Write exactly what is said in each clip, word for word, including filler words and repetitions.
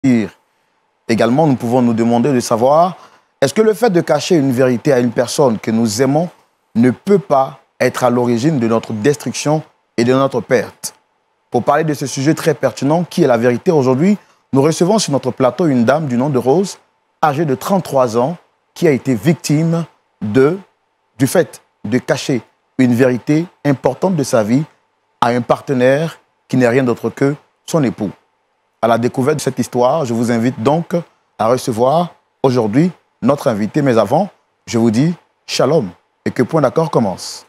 Également, nous pouvons nous demander de savoir, est-ce que le fait de cacher une vérité à une personne que nous aimons ne peut pas être à l'origine de notre destruction et de notre perte? Pour parler de ce sujet très pertinent, qui est la vérité aujourd'hui, nous recevons sur notre plateau une dame du nom de Rose, âgée de trente-trois ans, qui a été victime de, du fait de cacher une vérité importante de sa vie à un partenaire qui n'est rien d'autre que son époux. À la découverte de cette histoire, je vous invite donc à recevoir aujourd'hui notre invité. Mais avant, je vous dis shalom et que Point d'accord commence.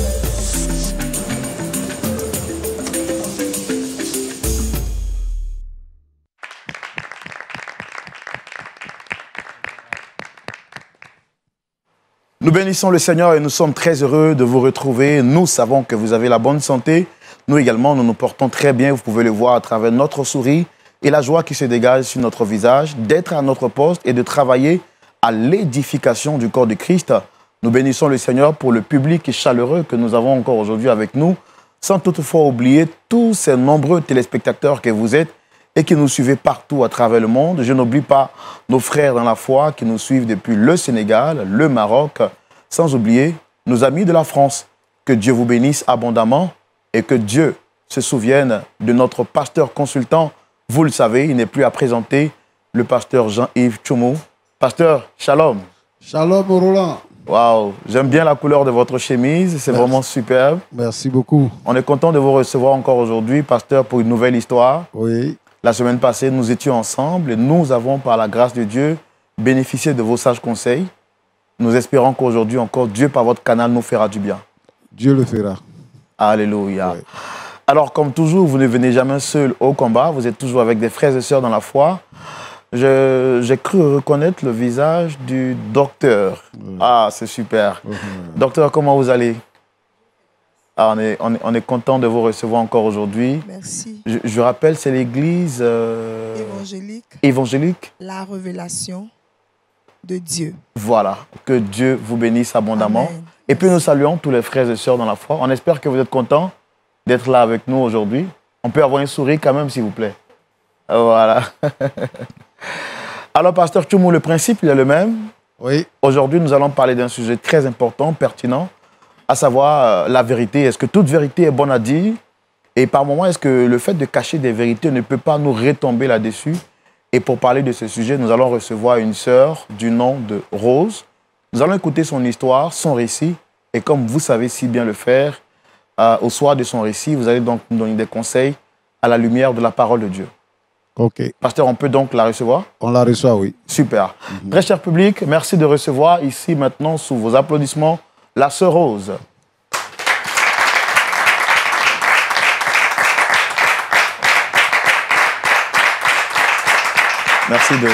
Nous bénissons le Seigneur et nous sommes très heureux de vous retrouver. Nous savons que vous avez la bonne santé. Nous également, nous nous portons très bien. Vous pouvez le voir à travers notre souris et la joie qui se dégage sur notre visage, d'être à notre poste et de travailler à l'édification du corps de Christ. Nous bénissons le Seigneur pour le public chaleureux que nous avons encore aujourd'hui avec nous, sans toutefois oublier tous ces nombreux téléspectateurs que vous êtes et qui nous suivez partout à travers le monde. Je n'oublie pas nos frères dans la foi qui nous suivent depuis le Sénégal, le Maroc, sans oublier nos amis de la France. Que Dieu vous bénisse abondamment et que Dieu se souvienne de notre pasteur consultant. Vous le savez, il n'est plus à présenter, le pasteur Jean-Yves Tchoumou. Pasteur, shalom. Shalom, Roland. Waouh, j'aime bien la couleur de votre chemise, c'est vraiment superbe. Merci beaucoup. On est content de vous recevoir encore aujourd'hui, pasteur, pour une nouvelle histoire. Oui. La semaine passée, nous étions ensemble et nous avons, par la grâce de Dieu, bénéficié de vos sages conseils. Nous espérons qu'aujourd'hui encore, Dieu, par votre canal, nous fera du bien. Dieu le fera. Alléluia. Oui. Alors, comme toujours, vous ne venez jamais seul au combat. Vous êtes toujours avec des frères et sœurs dans la foi. J'ai cru reconnaître le visage du docteur. Oui. Ah, c'est super. Oui. Docteur, comment vous allez? Ah, on, est, on, est, on est content de vous recevoir encore aujourd'hui. Merci. Je, je rappelle, c'est l'église euh, évangélique. évangélique. La révélation de Dieu. Voilà. Que Dieu vous bénisse abondamment. Amen. Et puis nous saluons tous les frères et sœurs dans la foi. On espère que vous êtes contents d'être là avec nous aujourd'hui. On peut avoir un sourire quand même, s'il vous plaît. Voilà. Alors, pasteur Tchoumou, le principe, il est le même. Oui. Aujourd'hui, nous allons parler d'un sujet très important, pertinent, à savoir euh, la vérité. Est-ce que toute vérité est bonne à dire? Et par moments, est-ce que le fait de cacher des vérités ne peut pas nous retomber là-dessus? Et pour parler de ce sujet, nous allons recevoir une sœur du nom de Rose. Nous allons écouter son histoire, son récit. Et comme vous savez si bien le faire, euh, au soir de son récit, vous allez donc nous donner des conseils à la lumière de la parole de Dieu. OK. Pasteur, on peut donc la recevoir? On la reçoit, oui. Super. Mm-hmm. Très cher public, merci de recevoir ici maintenant, sous vos applaudissements, la sœur Rose. Merci de...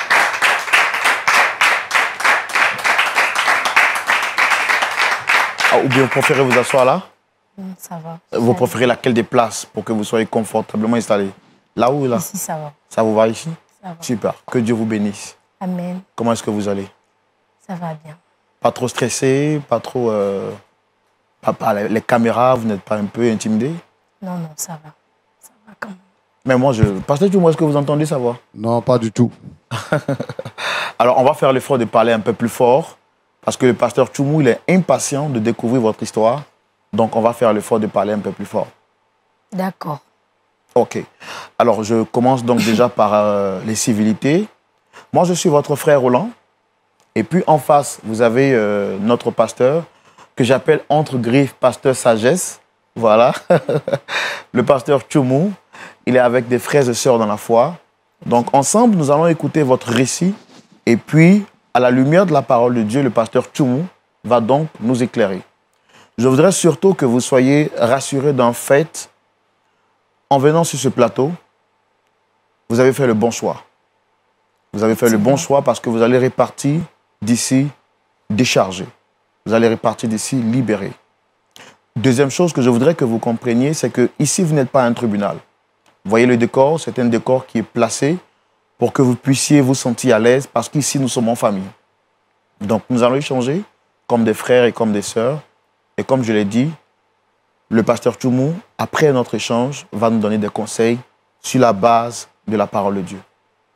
Ah, ou bien vous préférez vous asseoir là? Ça va. Vous préférez laquelle des places pour que vous soyez confortablement installé? Là ou là? Ici, ça va. Ça vous va ici? Ça va. Super. Que Dieu vous bénisse. Amen. Comment est-ce que vous allez? Ça va bien. Pas trop stressé? Pas trop... Euh... Pas, pas les, les caméras, vous n'êtes pas un peu intimidé? Non, non, ça va. Ça va quand même. Mais moi, je... Pasteur Tchoumou, est-ce que vous entendez sa voix? Non, pas du tout. Alors, on va faire l'effort de parler un peu plus fort. Parce que le pasteur Tchoumou, il est impatient de découvrir votre histoire. Donc, on va faire l'effort de parler un peu plus fort. D'accord. OK. Alors, je commence donc déjà par euh, les civilités. Moi, je suis votre frère Roland. Et puis, en face, vous avez euh, notre pasteur, que j'appelle entre griffes pasteur sagesse. Voilà. Le pasteur Tchoumou. Il est avec des frères et sœurs dans la foi. Donc, ensemble, nous allons écouter votre récit. Et puis, à la lumière de la parole de Dieu, le pasteur Tchoumou va donc nous éclairer. Je voudrais surtout que vous soyez rassurés d'un fait. En venant sur ce plateau, vous avez fait le bon choix. Vous avez fait le bon choix parce que vous allez repartir d'ici déchargé. Vous allez repartir d'ici libéré. Deuxième chose que je voudrais que vous compreniez, c'est que ici, vous n'êtes pas un tribunal. Vous voyez le décor, c'est un décor qui est placé pour que vous puissiez vous sentir à l'aise parce qu'ici, nous sommes en famille. Donc, nous allons échanger comme des frères et comme des sœurs. Et comme je l'ai dit, le pasteur Tchoumou, après notre échange, va nous donner des conseils sur la base de la parole de Dieu.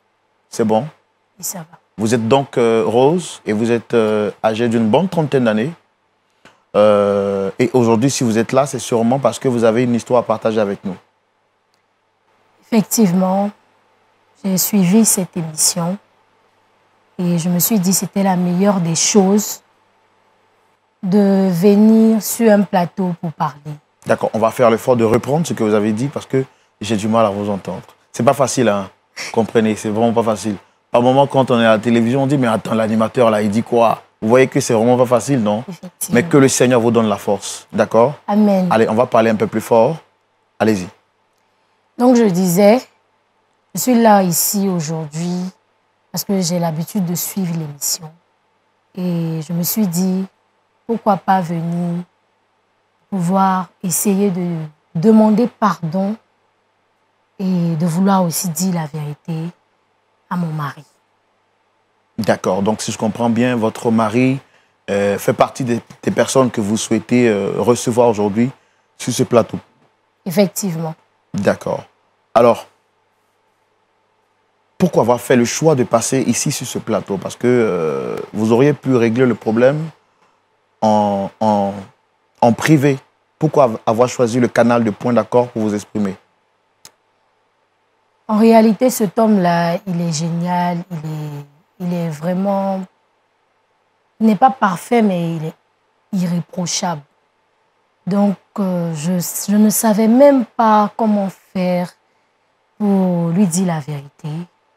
C'est bon? Oui, ça va. Vous êtes donc euh, Rose et vous êtes euh, âgée d'une bonne trentaine d'années. Euh, et aujourd'hui, si vous êtes là, c'est sûrement parce que vous avez une histoire à partager avec nous. Effectivement, j'ai suivi cette émission et je me suis dit que c'était la meilleure des choses de venir sur un plateau pour parler. D'accord, on va faire l'effort de reprendre ce que vous avez dit parce que j'ai du mal à vous entendre. C'est pas facile, hein. Comprenez, c'est vraiment pas facile. Par moment, quand on est à la télévision, on dit, mais attends, l'animateur là, il dit quoi? Vous voyez que c'est vraiment pas facile, non? Mais que le Seigneur vous donne la force, d'accord? Amen. Allez, on va parler un peu plus fort. Allez-y. Donc, je disais, je suis là ici aujourd'hui parce que j'ai l'habitude de suivre l'émission. Et je me suis dit, pourquoi pas venir pouvoir essayer de demander pardon et de vouloir aussi dire la vérité à mon mari. D'accord. Donc, si je comprends bien, votre mari euh, fait partie des, des personnes que vous souhaitez euh, recevoir aujourd'hui sur ce plateau. Effectivement. D'accord. Alors, pourquoi avoir fait le choix de passer ici sur ce plateau? Parce que euh, vous auriez pu régler le problème en, en, en privé. Pourquoi avoir choisi le canal de point d'accord pour vous exprimer? En réalité, cet homme-là, il est génial, il est, il est vraiment... Il n'est pas parfait, mais il est irréprochable. Donc, euh, je, je ne savais même pas comment faire pour lui dire la vérité.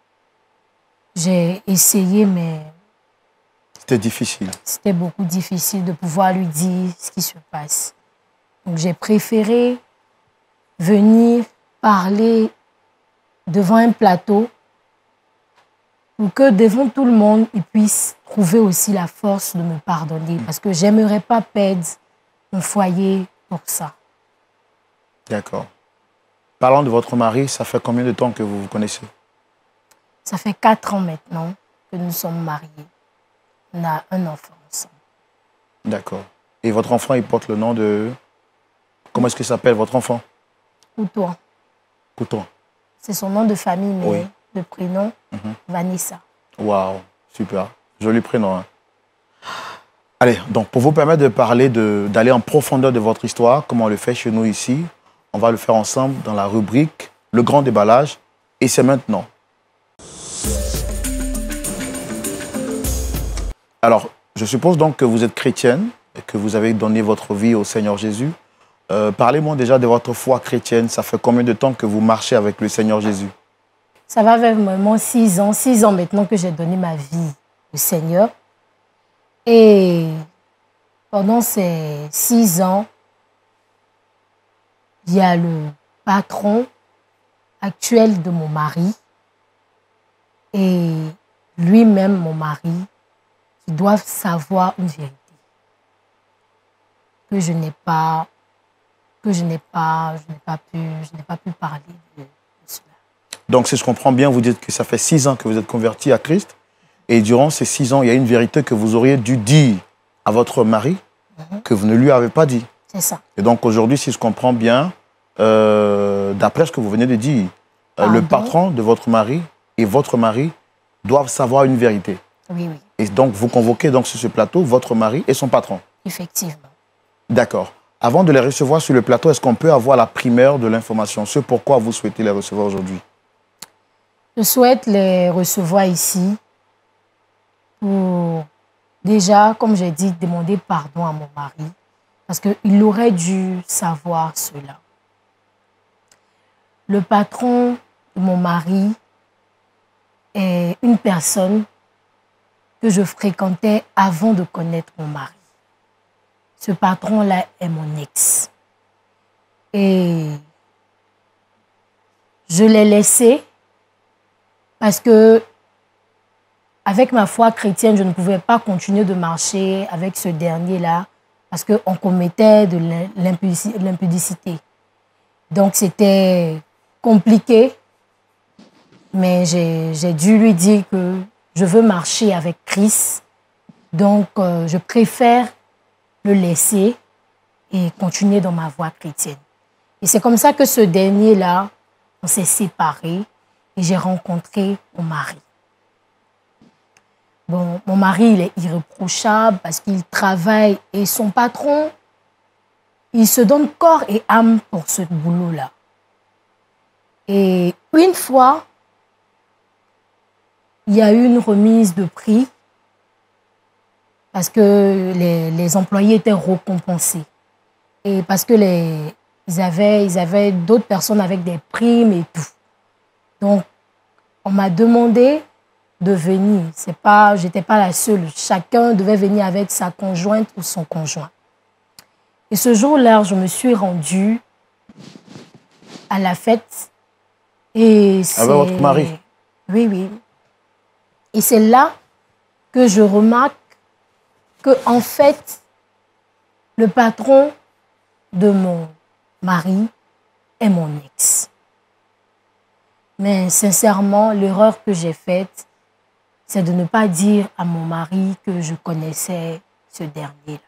J'ai essayé, mais... C'était difficile. C'était beaucoup difficile de pouvoir lui dire ce qui se passe. Donc, j'ai préféré venir parler devant un plateau pour que devant tout le monde, il puisse trouver aussi la force de me pardonner parce que j'aimerais pas perdre mon foyer pour ça. D'accord. Parlant de votre mari, ça fait combien de temps que vous vous connaissez? Ça fait quatre ans maintenant que nous sommes mariés. On a un enfant ensemble. D'accord. Et votre enfant, il porte le nom de... Comment est-ce qu'il s'appelle, votre enfant? Couton. Couton. C'est son nom de famille, mais Oui. de prénom, Mhm. Vanessa. Waouh, super. Joli prénom. Hein. Allez, donc pour vous permettre de parler, d'aller en profondeur de votre histoire, comme on le fait chez nous ici, on va le faire ensemble dans la rubrique Le Grand Déballage. Et c'est maintenant. Alors, je suppose donc que vous êtes chrétienne et que vous avez donné votre vie au Seigneur Jésus. Euh, Parlez-moi déjà de votre foi chrétienne. Ça fait combien de temps que vous marchez avec le Seigneur Jésus? Ça va vraiment six ans. Six ans maintenant que j'ai donné ma vie au Seigneur. Et pendant ces six ans, il y a le patron actuel de mon mari et lui-même, mon mari, qui doivent savoir une vérité. Que je n'ai pas, que je n'ai pas, je n'ai pas pu, je n'ai pas pu parler de, de cela. Donc, si je comprends bien, vous dites que ça fait six ans que vous êtes converti à Christ. Et durant ces six ans, il y a une vérité que vous auriez dû dire à votre mari mm-hmm. que vous ne lui avez pas dit. C'est ça. Et donc, aujourd'hui, si je comprends bien, euh, d'après ce que vous venez de dire, euh, le patron de votre mari et votre mari doivent savoir une vérité. Oui, oui. Et donc, vous convoquez donc sur ce plateau votre mari et son patron. Effectivement. D'accord. Avant de les recevoir sur le plateau, est-ce qu'on peut avoir la primeur de l'information? Ce pourquoi vous souhaitez les recevoir aujourd'hui? Je souhaite les recevoir ici pour, déjà, comme j'ai dit, demander pardon à mon mari parce qu'il aurait dû savoir cela. Le patron de mon mari est une personne que je fréquentais avant de connaître mon mari. Ce patron-là est mon ex. Et je l'ai laissé parce que, avec ma foi chrétienne, je ne pouvais pas continuer de marcher avec ce dernier-là parce qu'on commettait de l'impudicité. Donc, c'était compliqué, mais j'ai dû lui dire que je veux marcher avec Christ. Donc, euh, je préfère le laisser et continuer dans ma voie chrétienne. Et c'est comme ça que ce dernier-là, on s'est séparés et j'ai rencontré mon mari. bon, mon mari, il est irréprochable parce qu'il travaille et son patron, il se donne corps et âme pour ce boulot-là. Et une fois, il y a eu une remise de prix parce que les, les employés étaient récompensés. Et parce que les, ils avaient, ils avaient d'autres personnes avec des primes et tout. Donc, on m'a demandé de venir. C'est pas, j'étais pas la seule. Chacun devait venir avec sa conjointe ou son conjoint. Et ce jour-là, je me suis rendue à la fête. Et avec votre mari? Oui, oui. Et c'est là que je remarque que, en fait, le patron de mon mari est mon ex. Mais sincèrement, l'erreur que j'ai faite, c'est de ne pas dire à mon mari que je connaissais ce dernier-là.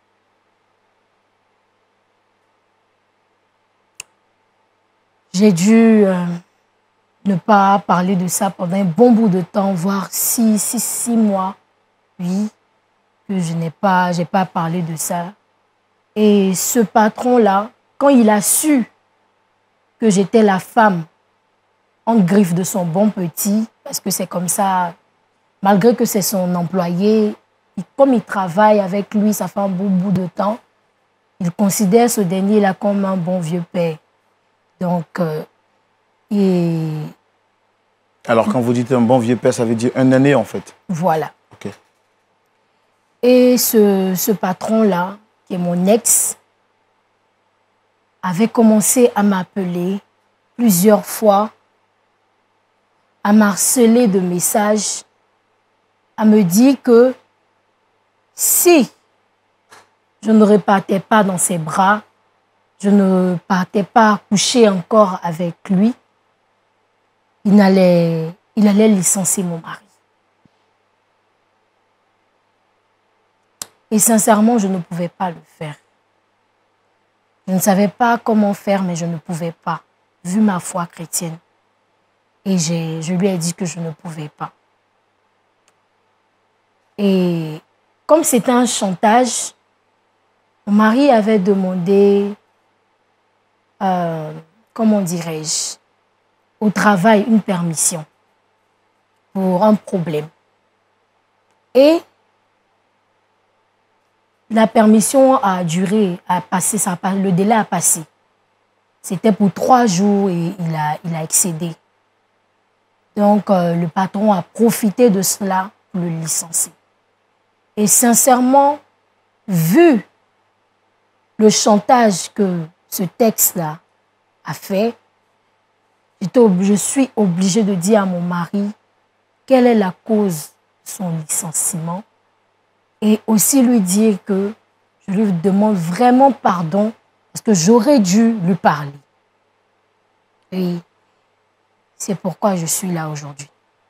J'ai dû euh, ne pas parler de ça pendant un bon bout de temps, voire six, six, six mois, oui, que je n'ai pas, j'ai pas parlé de ça. Et ce patron-là, quand il a su que j'étais la femme en griffe de son bon petit, parce que c'est comme ça, malgré que c'est son employé, comme il travaille avec lui, ça fait un bon bout de temps, il considère ce dernier-là comme un bon vieux père. Donc, euh, et... Alors, quand vous dites un bon vieux père, ça veut dire un aîné, en fait. Voilà. Ok. Et ce, ce patron-là, qui est mon ex, avait commencé à m'appeler plusieurs fois, à m'harceler de messages, à me dire que si je ne repartais pas dans ses bras, je ne partais pas coucher encore avec lui, il allait, il allait licencier mon mari. Et sincèrement, je ne pouvais pas le faire. Je ne savais pas comment faire, mais je ne pouvais pas, vu ma foi chrétienne. Et j'ai, je lui ai dit que je ne pouvais pas. Et comme c'était un chantage, mon mari avait demandé, euh, comment dirais-je, au travail une permission pour un problème. Et la permission a duré, a passé, ça a, le délai a passé. C'était pour trois jours et il a, il a excédé. Donc, euh, le patron a profité de cela pour le licencier. Et sincèrement, vu le chantage que ce texte-là a fait, je suis obligée de dire à mon mari quelle est la cause de son licenciement et aussi lui dire que je lui demande vraiment pardon parce que j'aurais dû lui parler. Et c'est pourquoi je suis là aujourd'hui.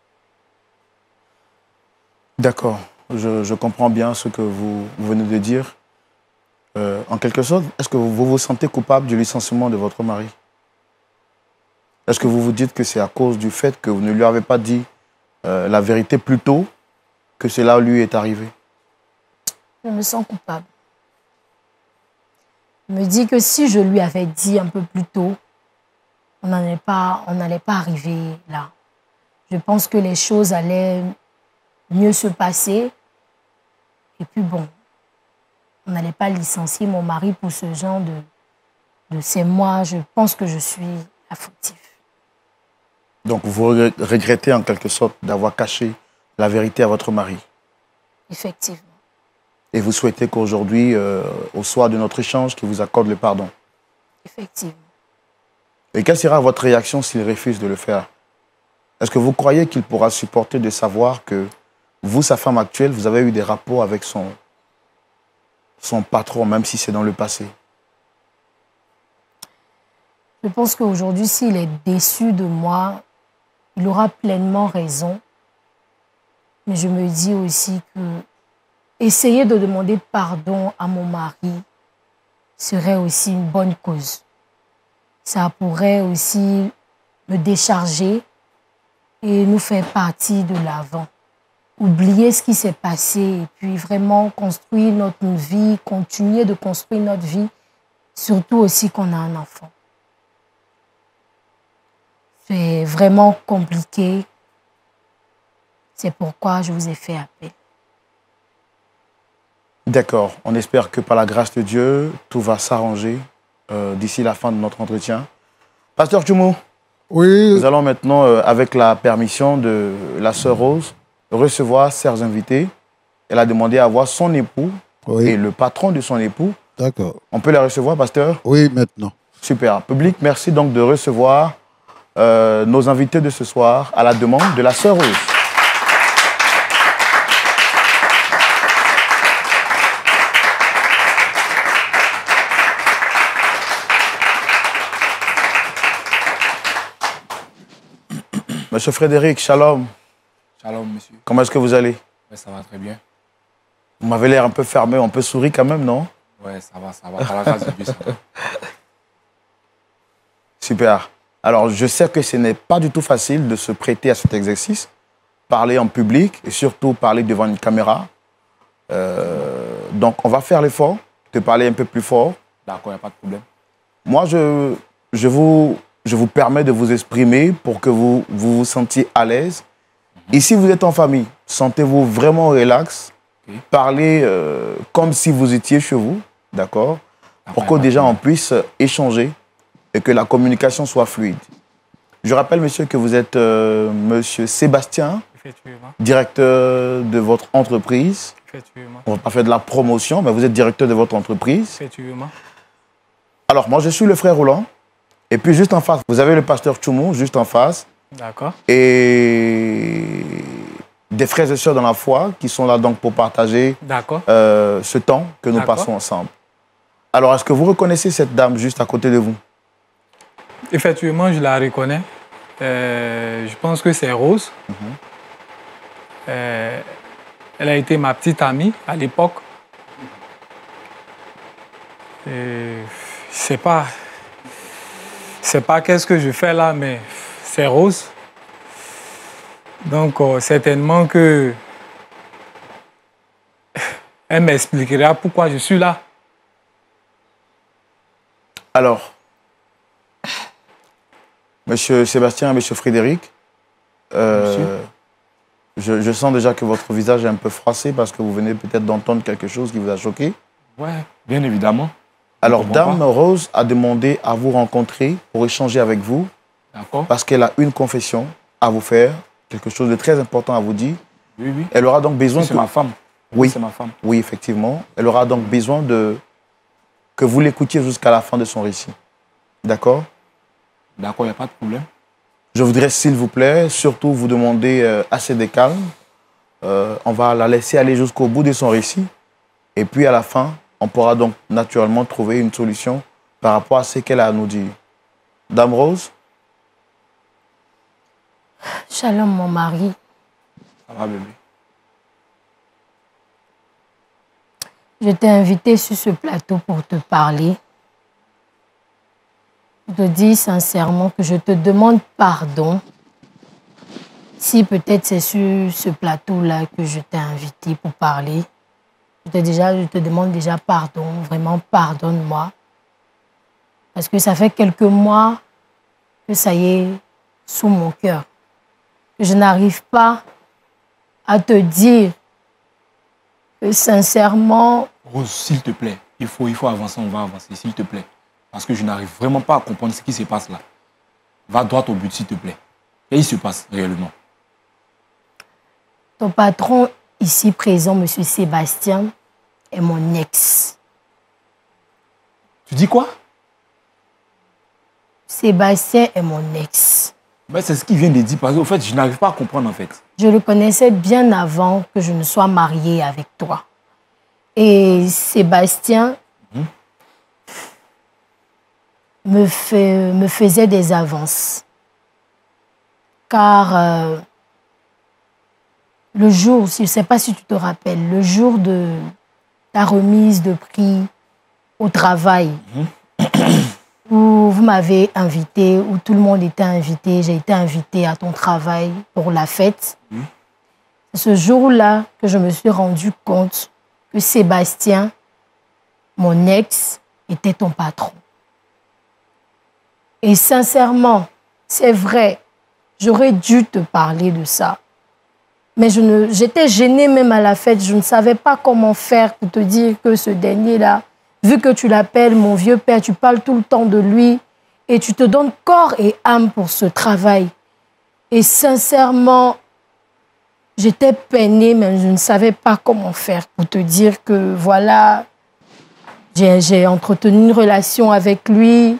D'accord. Je, je comprends bien ce que vous, vous venez de dire. Euh, en quelque sorte, est-ce que vous, vous vous sentez coupable du licenciement de votre mari? Est-ce que vous vous dites que c'est à cause du fait que vous ne lui avez pas dit euh, la vérité plus tôt que cela lui est arrivé? Je me sens coupable. Je me dis que si je lui avais dit un peu plus tôt, on n'allait pas, on n'allait pas arriver là. Je pense que les choses allaient mieux se passer. Et puis bon, on n'allait pas licencier mon mari pour ce genre de, de c'est moi, je pense que je suis la fautive. Donc vous regrettez en quelque sorte d'avoir caché la vérité à votre mari? Effectivement. Et vous souhaitez qu'aujourd'hui, euh, au soir de notre échange, qu'il vous accorde le pardon? Effectivement. Et quelle sera votre réaction s'il refuse de le faire? Est-ce que vous croyez qu'il pourra supporter de savoir que vous, sa femme actuelle, vous avez eu des rapports avec son, son patron, même si c'est dans le passé? Je pense qu'aujourd'hui, s'il est déçu de moi, il aura pleinement raison. Mais je me dis aussi que essayer de demander pardon à mon mari serait aussi une bonne cause. Ça pourrait aussi me décharger et nous faire partir de l'avant. oublier ce qui s'est passé et puis vraiment construire notre vie, continuer de construire notre vie, surtout aussi qu'on a un enfant. C'est vraiment compliqué. C'est pourquoi je vous ai fait appel. D'accord. On espère que par la grâce de Dieu, tout va s'arranger euh, d'ici la fin de notre entretien. Pasteur Tchoumou, Oui, nous allons maintenant, euh, avec la permission de la sœur Rose, recevoir chers invités. Elle a demandé à voir son époux oui. et le patron de son époux. D'accord. On peut les recevoir, pasteur? Oui, maintenant. Super. Public, merci donc de recevoir euh, nos invités de ce soir à la demande de la sœur Rose. Monsieur Frédéric, shalom. Shalom, monsieur. Comment est-ce que vous allez? Ouais, ça va très bien. Vous m'avez l'air un peu fermé, un peu souri quand même, non? Ouais, ça va, ça va. Par la grâce de Dieu, ça va. Super. Alors, je sais que ce n'est pas du tout facile de se prêter à cet exercice. Parler en public et surtout parler devant une caméra. Euh, donc, on va faire l'effort de parler un peu plus fort. D'accord, il n'y a pas de problème. Moi, je, je, vous, je vous permets de vous exprimer pour que vous vous, vous sentiez à l'aise. Mm-hmm. Ici, vous êtes en famille. Sentez-vous vraiment relax. Okay. Parlez euh, comme si vous étiez chez vous. D'accord? Pour que déjà on puisse échanger et que la communication soit fluide. Je rappelle, monsieur, que vous êtes euh, monsieur Sébastien, directeur de votre entreprise. Effectivement. On va pas faire de la promotion, mais vous êtes directeur de votre entreprise. Effectivement. Alors, moi, je suis le frère Roland. Et puis, juste en face, vous avez le pasteur Tchoumou, juste en face. D'accord. Et des frères et sœurs dans la foi qui sont là donc pour partager euh, ce temps que nous passons ensemble. Alors, est-ce que vous reconnaissez cette dame juste à côté de vous? Effectivement, je la reconnais. Euh, je pense que c'est Rose. Mm-hmm. euh, elle a été ma petite amie à l'époque. Je sais pas, c'est pas qu'est-ce que je fais là, mais c'est Rose. Donc, euh, certainement que elle m'expliquera pourquoi je suis là. Alors, monsieur Sébastien et monsieur Frédéric, euh, je, je sens déjà que votre visage est un peu froissé parce que vous venez peut-être d'entendre quelque chose qui vous a choqué. Oui, bien évidemment. Alors, Dame Rose a demandé à vous rencontrer pour échanger avec vous. D'accord. Parce qu'elle a une confession à vous faire, quelque chose de très important à vous dire. Oui, oui. Elle aura donc besoin... Oui, c'est ma femme. Oui, c'est ma femme. Oui, effectivement. Elle aura donc besoin de... que vous l'écoutiez jusqu'à la fin de son récit. D'accord? D'accord, il n'y a pas de problème. Je voudrais, s'il vous plaît, surtout vous demander euh, assez de calme. Euh, on va la laisser aller jusqu'au bout de son récit. Et puis, à la fin, on pourra donc naturellement trouver une solution par rapport à ce qu'elle a à nous dire. Dame Rose? Shalom, mon mari. Ça va, bébé? Je t'ai invité sur ce plateau pour te parler. Je te dis sincèrement que je te demande pardon si peut-être c'est sur ce plateau-là que je t'ai invité pour parler. Je te, déjà, je te demande déjà pardon, vraiment pardonne-moi. Parce que ça fait quelques mois que ça y est sous mon cœur. Je n'arrive pas à te dire que sincèrement... Rose, s'il te plaît, il faut, il faut avancer, on va avancer, s'il te plaît. Parce que je n'arrive vraiment pas à comprendre ce qui se passe là. Va droit au but, s'il te plaît. Qu'est-ce qui se passe réellement? Ton patron ici présent, monsieur Sébastien, est mon ex. Tu dis quoi? Sébastien est mon ex. Ben, c'est ce qu'il vient de dire, parce qu'en fait, je n'arrive pas à comprendre en fait. Je le connaissais bien avant que je ne sois mariée avec toi. Et Sébastien mmh. me, fait, me faisait des avances. Car euh, le jour, je ne sais pas si tu te rappelles, le jour de ta remise de prix au travail, mmh. où vous m'avez invité, où tout le monde était invité, j'ai été invitée à ton travail pour la fête. Mmh. C'est ce jour-là que je me suis rendu compte que Sébastien, mon ex, était ton patron. Et sincèrement, c'est vrai, j'aurais dû te parler de ça. Mais je ne, j'étais gênée même à la fête. Je ne savais pas comment faire pour te dire que ce dernier-là, vu que tu l'appelles mon vieux père, tu parles tout le temps de lui et tu te donnes corps et âme pour ce travail. Et sincèrement, j'étais peinée, mais je ne savais pas comment faire pour te dire que voilà, j'ai, j'ai entretenu une relation avec lui.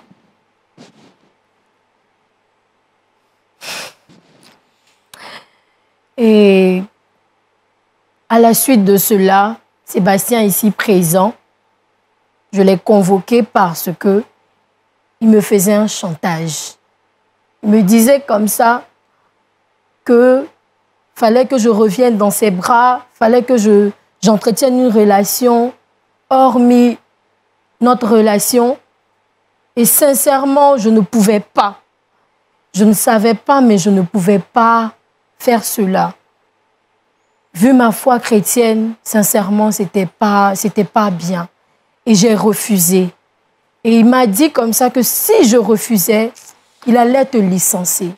Et à la suite de cela, Sébastien ici présent, je l'ai convoqué parce que il me faisait un chantage. Il me disait comme ça que fallait que je revienne dans ses bras, fallait que je, j'entretienne une relation, hormis notre relation. Et sincèrement, je ne pouvais pas. Je ne savais pas, mais je ne pouvais pas faire cela. Vu ma foi chrétienne, sincèrement, c'était pas, c'était pas bien. Et j'ai refusé. Et il m'a dit comme ça que si je refusais, il allait te licencier.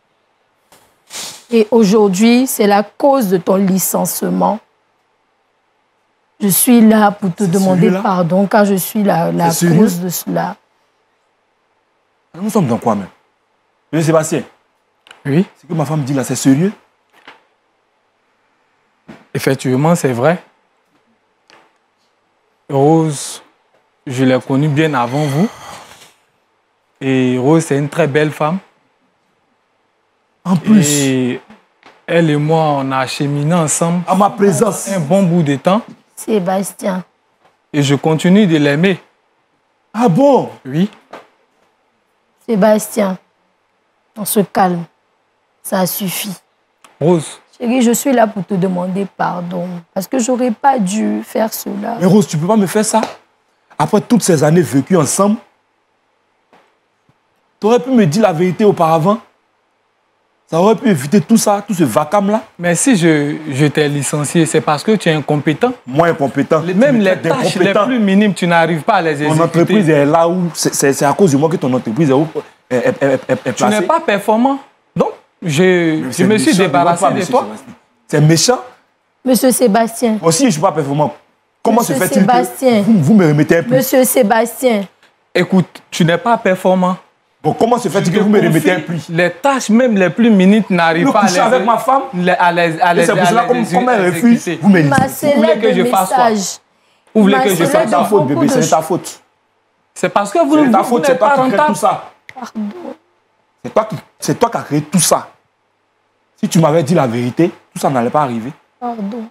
Et aujourd'hui, c'est la cause de ton licenciement. Je suis là pour te demander pardon, car je suis la, la cause de cela. Nous sommes dans quoi même? Monsieur Sébastien? Oui. Ce que ma femme dit là, c'est sérieux? Effectivement, c'est vrai. Rose, je l'ai connue bien avant vous. Et Rose, c'est une très belle femme. En plus. Et elle et moi, on a cheminé ensemble. À ma présence. Un bon bout de temps. Sébastien. Et je continue de l'aimer. Ah bon? Oui. Sébastien, on se calme. Ça suffit. Rose. Chérie, je suis là pour te demander pardon. Parce que j'aurais pas dû faire cela. Mais Rose, tu peux pas me faire ça? Après toutes ces années vécues ensemble, tu aurais pu me dire la vérité auparavant. Ça aurait pu éviter tout ça, tout ce vacarme-là. Mais si je, je t'ai licencié, c'est parce que tu es incompétent. Moi, incompétent. Les, même les tâches les plus minimes, tu n'arrives pas à les exécuter. Mon entreprise est là où... C'est à cause de moi que ton entreprise est, où, est, est, est, est placée. Tu n'es pas performant. Donc, je, je me suis débarrassé de toi. C'est méchant. Monsieur Sébastien. Moi aussi, je ne suis pas performant. Comment Monsieur se fait-il que vous, vous me remettez un prix? Monsieur Sébastien. Écoute, tu n'es pas performant. Bon, comment se fait-il que vous me remettez un prix? Les tâches, même les plus minimes, n'arrivent pas à les... avec ma femme? À les, à les, c'est pour cela, comme, comme elle refuse, vous me dites. Vous voulez que je fasse quoi? Vous voulez que je fasse C'est ta faute, bébé, c'est ta faute. C'est parce que vous ne ta faute, c'est toi qui crée tout ça. Pardon. C'est toi qui as créé tout ça. Si tu m'avais dit la vérité, tout ça n'allait pas arriver. Pardon.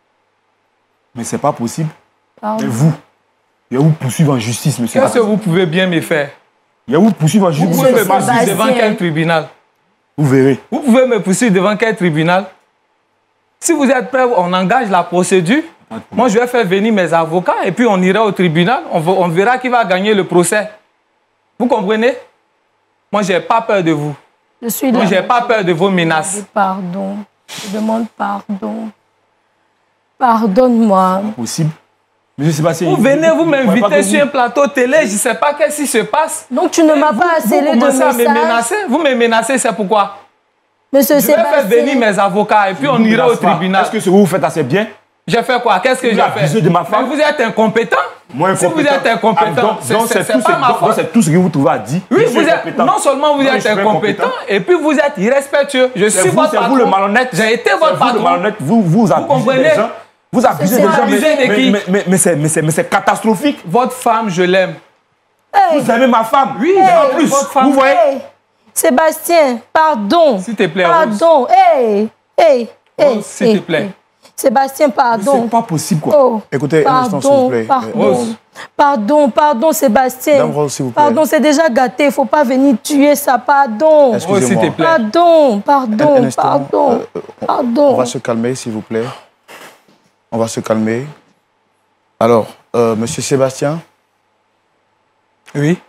Mais c'est pas possible. Pardon. Et vous, il y a où poursuivre en justice, monsieur? Qu'est-ce que vous pouvez bien me faire? Il y a où poursuivre en justice? Vous pouvez me poursuivre devant quel tribunal? Vous verrez. Vous pouvez me poursuivre devant quel tribunal? Si vous êtes prêts, on engage la procédure. Moi, je vais faire venir mes avocats et puis on ira au tribunal. On, va, on verra qui va gagner le procès. Vous comprenez? Moi, je n'ai pas peur de vous. Je suis là. Moi, je n'ai pas peur de vos menaces. Pardon. Je demande pardon. Pardonne-moi. C'est possible. Monsieur Sébastien, vous venez, vous m'invitez sur un plateau télé, je ne sais pas qu'est-ce qui se passe. Donc tu ne m'as pas scellé de message. Vous me menacez. Vous me menacez, c'est pourquoi? Monsieur je Sébastien. vais faire venir mes avocats et puis on ira au tribunal. Est-ce que ce que vous faites assez bien? J'ai fait quoi? Qu'est-ce que j'ai fait? De ma femme. Mais vous êtes incompétent. Moi, incompétent. Si vous êtes incompétent, c'est pas ma faute. C'est tout ce que vous trouvez à dire. Oui, vous êtes, non seulement vous êtes incompétent, et puis vous êtes irrespectueux. Je suis votre patron. C'est vous le malhonnête. J'ai été votre patron. Vous le malhonnête. Vous vous abusez des gens. Vous abusez des gens. Mais, mais, mais, mais c'est catastrophique. Votre femme, je l'aime. Hey. Vous aimez ma femme? Oui, hey. en plus. Votre femme. Vous voyez? Hey. Sébastien, pardon. S'il te plaît, pardon. Rose. Hey, hey, hey. S'il te plaît. Sébastien, pardon. C'est pas possible, quoi. Oh. Écoutez, pardon, un instant, s'il vous plaît. Pardon, Rose. pardon, pardon, Sébastien. Dame Rose, s'il vous plaît. Pardon, c'est déjà gâté. Il ne faut pas venir tuer ça. Pardon. Rose, s'il te plaît. Pardon, pardon, un, un instant, pardon, euh, on, pardon. On va se calmer, s'il vous plaît. On va se calmer. Alors, euh, monsieur Sébastien. Oui.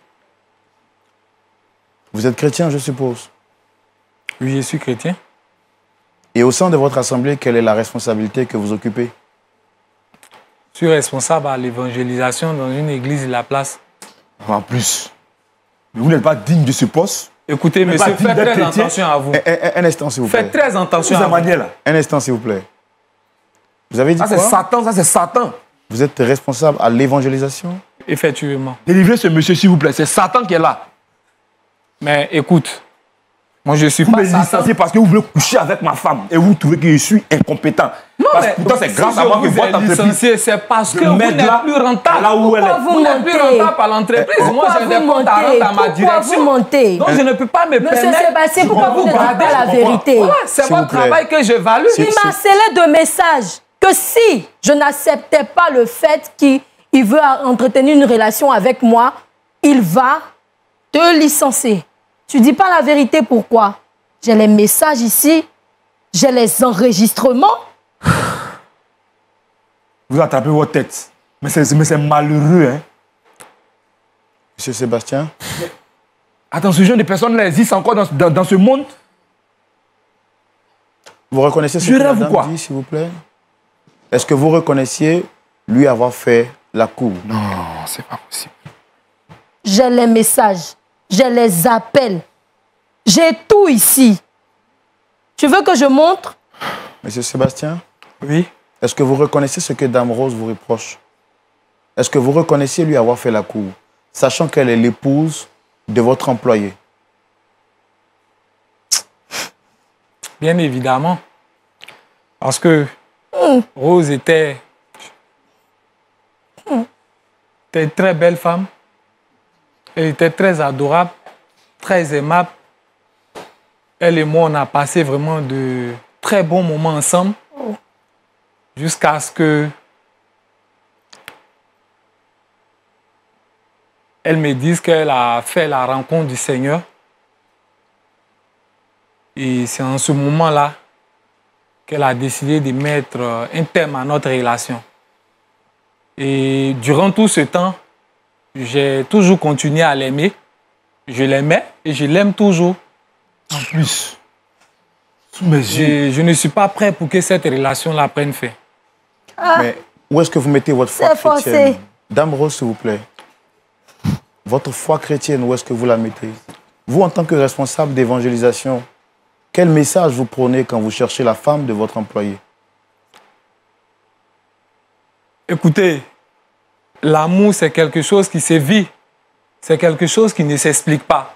Vous êtes chrétien, je suppose. Oui, je suis chrétien. Et au sein de votre assemblée, quelle est la responsabilité que vous occupez? Je suis responsable à l'évangélisation dans une église de la place. En plus, mais vous n'êtes pas digne de ce poste. Écoutez, Mais monsieur, pas digne faites d'être très chrétien. attention à vous. Un, un- un instant, s'il vous plaît. Faites très attention Vous à vous. manière là. Un instant, s'il vous plaît. Vous avez dit Ça, c'est quoi? Satan, ça, c'est Satan. Vous êtes responsable à l'évangélisation? Effectivement. Délivrez ce monsieur, s'il vous plaît. C'est Satan qui est là. Mais écoute, moi je suis Vous pas me Satan. licenciez parce que vous voulez coucher avec ma femme et vous trouvez que je suis incompétent. Non, parce mais que pourtant, c'est si grâce je à moi que vous ai votre entreprise. licencié, c'est parce Je que vous m'aide n'êtes là, plus rentable. là où elle est. Pourquoi Vous n'êtes plus montez? rentable à l'entreprise. Moi, Pourquoi j'ai vous des comptes à montez? rendre à ma Pourquoi direction. vous montez? Donc, je ne peux pas me Monsieur permettre. Sébastien, Je pourquoi vous ne comprends, dites pas la je comprends. vérité? Voilà, c'est S'il votre vous plaît. travail que j'évalue. Il m'a scellé de messages que si je n'acceptais pas le fait qu'il il veut entretenir une relation avec moi, il va te licencier. Tu dis pas la vérité, pourquoi? J'ai les messages ici, j'ai les enregistrements. Vous attrapez votre tête. Mais c'est mais c'est malheureux. Hein. Monsieur Sébastien? Attends, ce genre de personnes-là existent encore dans, dans, dans ce monde. Vous reconnaissez ce Je que la rêve ou dame quoi? dit, s'il vous plaît? Est-ce que vous reconnaissiez lui avoir fait la cour? Non, c'est pas possible. J'ai les messages, j'ai les appels, j'ai tout ici. Tu veux que je montre? Monsieur Sébastien? Oui. Est-ce que vous reconnaissez ce que Dame Rose vous reproche? Est-ce que vous reconnaissez lui avoir fait la cour, sachant qu'elle est l'épouse de votre employé? Bien évidemment. Parce que Rose était, était une très belle femme. Elle était très adorable, très aimable. Elle et moi, on a passé vraiment de très bons moments ensemble. Jusqu'à ce que elle me dise qu'elle a fait la rencontre du Seigneur. Et c'est en ce moment-là qu'elle a décidé de mettre un terme à notre relation. Et durant tout ce temps, j'ai toujours continué à l'aimer. Je l'aimais et je l'aime toujours. En plus, sous mes yeux. Je, je ne suis pas prêt pour que cette relation-là prenne fin. Mais où est-ce que vous mettez votre foi C'est forcé. chrétienne? Dame Rose, s'il vous plaît. Votre foi chrétienne, où est-ce que vous la mettez? Vous, en tant que responsable d'évangélisation, quel message vous prenez quand vous cherchez la femme de votre employé? Écoutez, l'amour, c'est quelque chose qui se vit. C'est quelque chose qui ne s'explique pas.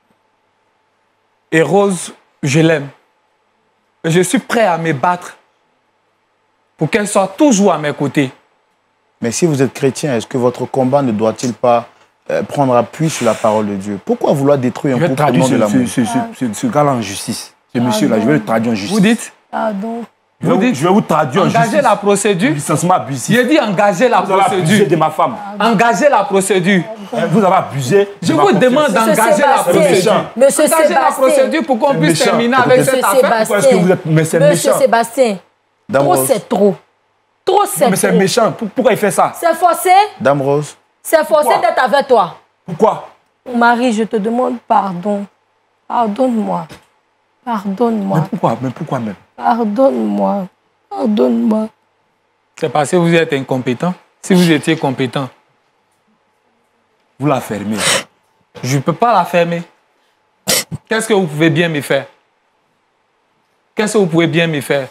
Et Rose, je l'aime. Et je suis prêt à me battre pour qu'elle soit toujours à mes côtés. Mais si vous êtes chrétien, est-ce que votre combat ne doit-il pas euh, prendre appui sur la parole de Dieu? Pourquoi vouloir détruire Je un vais couple au traduire nom de ce, l'amour? ce, ce, ce, ce gars-là en justice. Ce monsieur-là, je vais le traduire en justice. Vous dites, Pardon. Je vais, vous vous- dites- je vais vous traduire en engagez justice. la procédure. Licenciement abusif. J'ai dit engagez la Vous avez abusé procédure. de ma femme. Engagez la procédure. Vous avez abusé. Je de ma vous confiance. demande Monsieur d'engager la Sébastien. procédure. Monsieur Engagez la Sébastien. procédure pour qu'on C'est puisse méchant. terminer avec Monsieur cette affaire. Pourquoi est-ce que vous êtes... Mais c'est Monsieur méchant. Sébastien, Dame trop Rose, c'est trop. Trop c'est Mais c'est trop. méchant. Pour- Pourquoi il fait ça? C'est forcé. Dame Rose, C'est forcé Pourquoi? d'être avec toi. Pourquoi? Mon mari, je te demande pardon. Pardonne-moi. Pardonne-moi. Mais pourquoi? Mais pourquoi même? Pardonne-moi. Pardonne-moi. C'est parce que vous êtes incompétent. Si vous étiez compétent, Vous la fermez. je ne peux pas la fermer. Qu'est-ce que vous pouvez bien me faire? Qu'est-ce que vous pouvez bien me faire?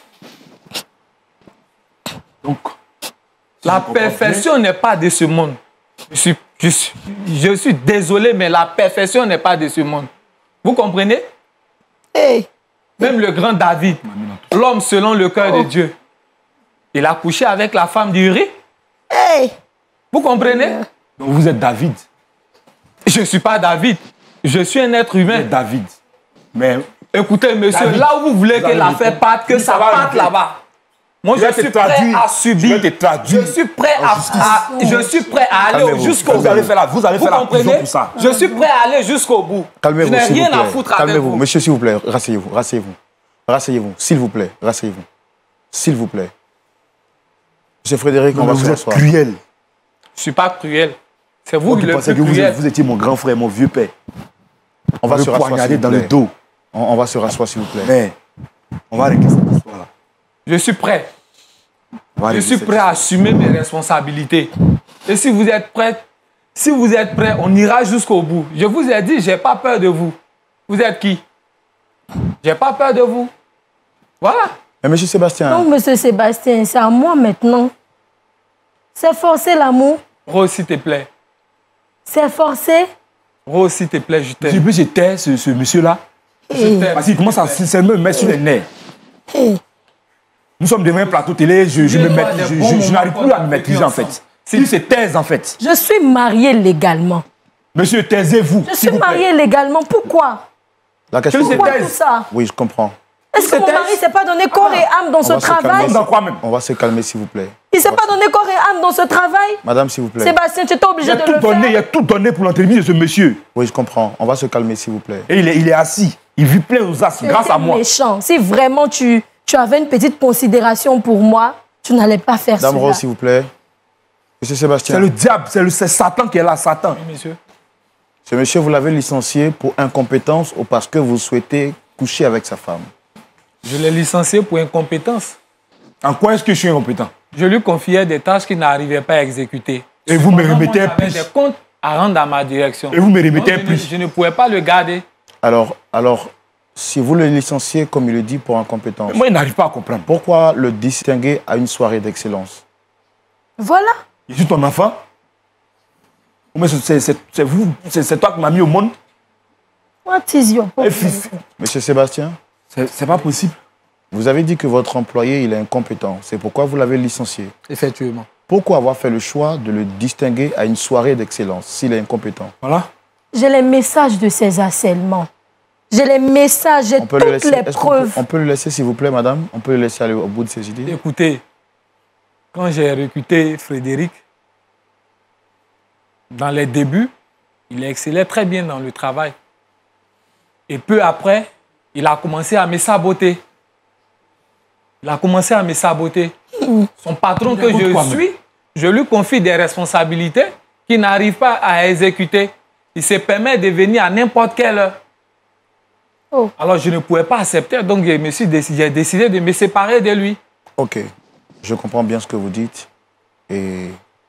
Donc, La je comprends perfection n'est pas de ce monde. Je suis, je, suis, je suis désolé, mais la perfection n'est pas de ce monde. Vous comprenez? Hey. Même le grand David, l'homme selon le cœur de Dieu, il a couché avec la femme d'Uri. Hey. Vous comprenez? Donc vous êtes David. Je ne suis pas David. Je suis un être Vous humain. êtes David. Mais Écoutez, monsieur, David, là où vous voulez vous que allez l'affaire me- parte, que ça ça va parte arriver. là-bas. Moi, Je je vais te suis prêt traduire. à Je subir. vais te traduire Je suis prêt à, en justice. à- je suis prêt à aller Calmez-vous. jusqu'au vous bout. allez faire la, vous allez Vous faire la prison comprenez? pour ça. Je suis prêt à aller jusqu'au bout. Je calmez-vous, n'ai s'il vous rien à plaît. foutre avec Calmez-vous. vous. Monsieur, s'il vous plaît, rasseyez-vous, rasseyez-vous. Rasseyez-vous, s'il vous plaît, rasseyez-vous. S'il vous plaît. Monsieur Frédéric, on Non, va mais se vous êtes rasseoir. cruel. Je ne suis pas cruel. C'est vous Vous qui le pensez plus que vous, cruel. vous étiez mon grand frère, mon vieux père. On va Vous se me rasseoir, poignardez s'il vous dans le plaît. dos. On, on va se rasseoir, s'il vous plaît. Mais On va régler cette histoire-là. Je suis prêt. On va Je régler suis cette prêt à assumer mes responsabilités. Et si vous êtes prêts, si vous êtes prêts, on ira jusqu'au bout. Je vous ai dit, j'ai pas peur de vous. Vous êtes qui? J'ai pas peur de vous. Voilà. Mais monsieur Sébastien, Donc, monsieur Sébastien, c'est à moi maintenant. C'est forcé l'amour. Rose, s'il te plaît. C'est forcé. Rose, s'il te plaît, je Je t'aime. peux jeter ce, ce monsieur-là. Eh, Parce qu'il commence à sincèrement me mettre sur les nerfs. eh. Nous sommes devant un plateau télé, je, je, me J'ai mets- pas des je, bons je- je n'arrive moments plus à qu'on me a maîtriser vécu en fait. ensemble. Il se taise en fait. Je suis mariée légalement. Monsieur, taisez-vous. Je s'il suis vous plaît. mariée légalement. Pourquoi? la question... Quel Pourquoi taise. tout ça? Oui, je comprends. Est-ce que mon taise. mari ne s'est pas donné corps et âme dans On ce va se travail? calmer. Dans quoi même? On va se calmer, s'il vous plaît. Il ne s'est pas donné corps et âme dans ce travail? Madame, s'il vous plaît. Sébastien, tu étais Il obligé a de tout le donné, il faire. a tout donné pour l'entrevue de ce monsieur. Oui, je comprends. On va se calmer, s'il vous plaît. Et il est, il est assis. Il vit plein aux as Tu grâce étais à moi. méchant. Si vraiment tu, tu avais une petite considération pour moi, tu n'allais pas faire Dame cela. Rose, s'il vous plaît. Monsieur C'est Sébastien. le diable, c'est le- c'est Satan qui est là, Satan. Oui, monsieur. Ce monsieur, vous l'avez licencié pour incompétence ou parce que vous souhaitez coucher avec sa femme? Je l'ai licencié pour incompétence. En quoi est-ce que je suis incompétent? Je lui confiais des tâches qu'il n'arrivait pas à exécuter. Et vous me Cependant, remettez moi, un j'avais plus. des comptes à rendre à ma direction. Et vous me remettez Donc, un je, plus. ne, je ne pouvais pas le garder. Alors, alors, si vous le licenciez, comme il le dit, pour incompétence, Moi, il n'arrive pas à comprendre. pourquoi le distinguer à une soirée d'excellence? Voilà. Je suis ton enfant. Mais c'est- c'est c'est- c'est vous, c'est c'est toi qui m'as mis au monde. What is your Et problem? fils, Monsieur Sébastien, C'est c'est pas possible. vous avez dit que votre employé, il est incompétent. C'est pourquoi vous l'avez licencié. Effectivement. Pourquoi avoir fait le choix de le distinguer à une soirée d'excellence s'il est incompétent? Voilà. J'ai les messages de ces harcèlements. J'ai les messages, j'ai On peut toutes le laisser. les Est-ce qu'on peut, preuves. on peut le laisser, s'il vous plaît, madame? On peut le laisser aller au bout de ses idées? Écoutez, quand j'ai recruté Frédéric, dans les débuts, il excellait très bien dans le travail. Et peu après, il a commencé à me saboter. Il a commencé à me saboter. Son patron que je quoi, même? suis, je lui confie des responsabilités qu'il n'arrive pas à exécuter. Il se permet de venir à n'importe quelle heure. Oh. Alors je ne pouvais pas accepter, donc je me suis décidé, j'ai décidé de me séparer de lui. Ok, je comprends bien ce que vous dites. Et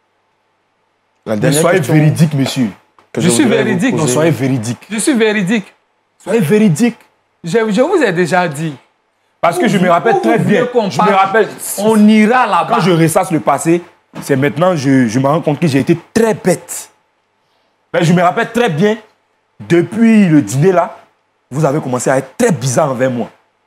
la Mais dernière soyez question véridique, monsieur. que Je suis voudrais vous véridique, Non, poser- soyez véridique. Je suis véridique. Soyez véridique. Je, je vous ai déjà dit. Parce que je me Où rappelle vous très voulez bien. qu'on Je me parle? rappelle. On ira là-bas. Quand je ressasse le passé, c'est maintenant je, je me rends compte que j'ai été très bête. Mais je me rappelle très bien, depuis le dîner là, vous avez commencé à être très bizarre envers moi.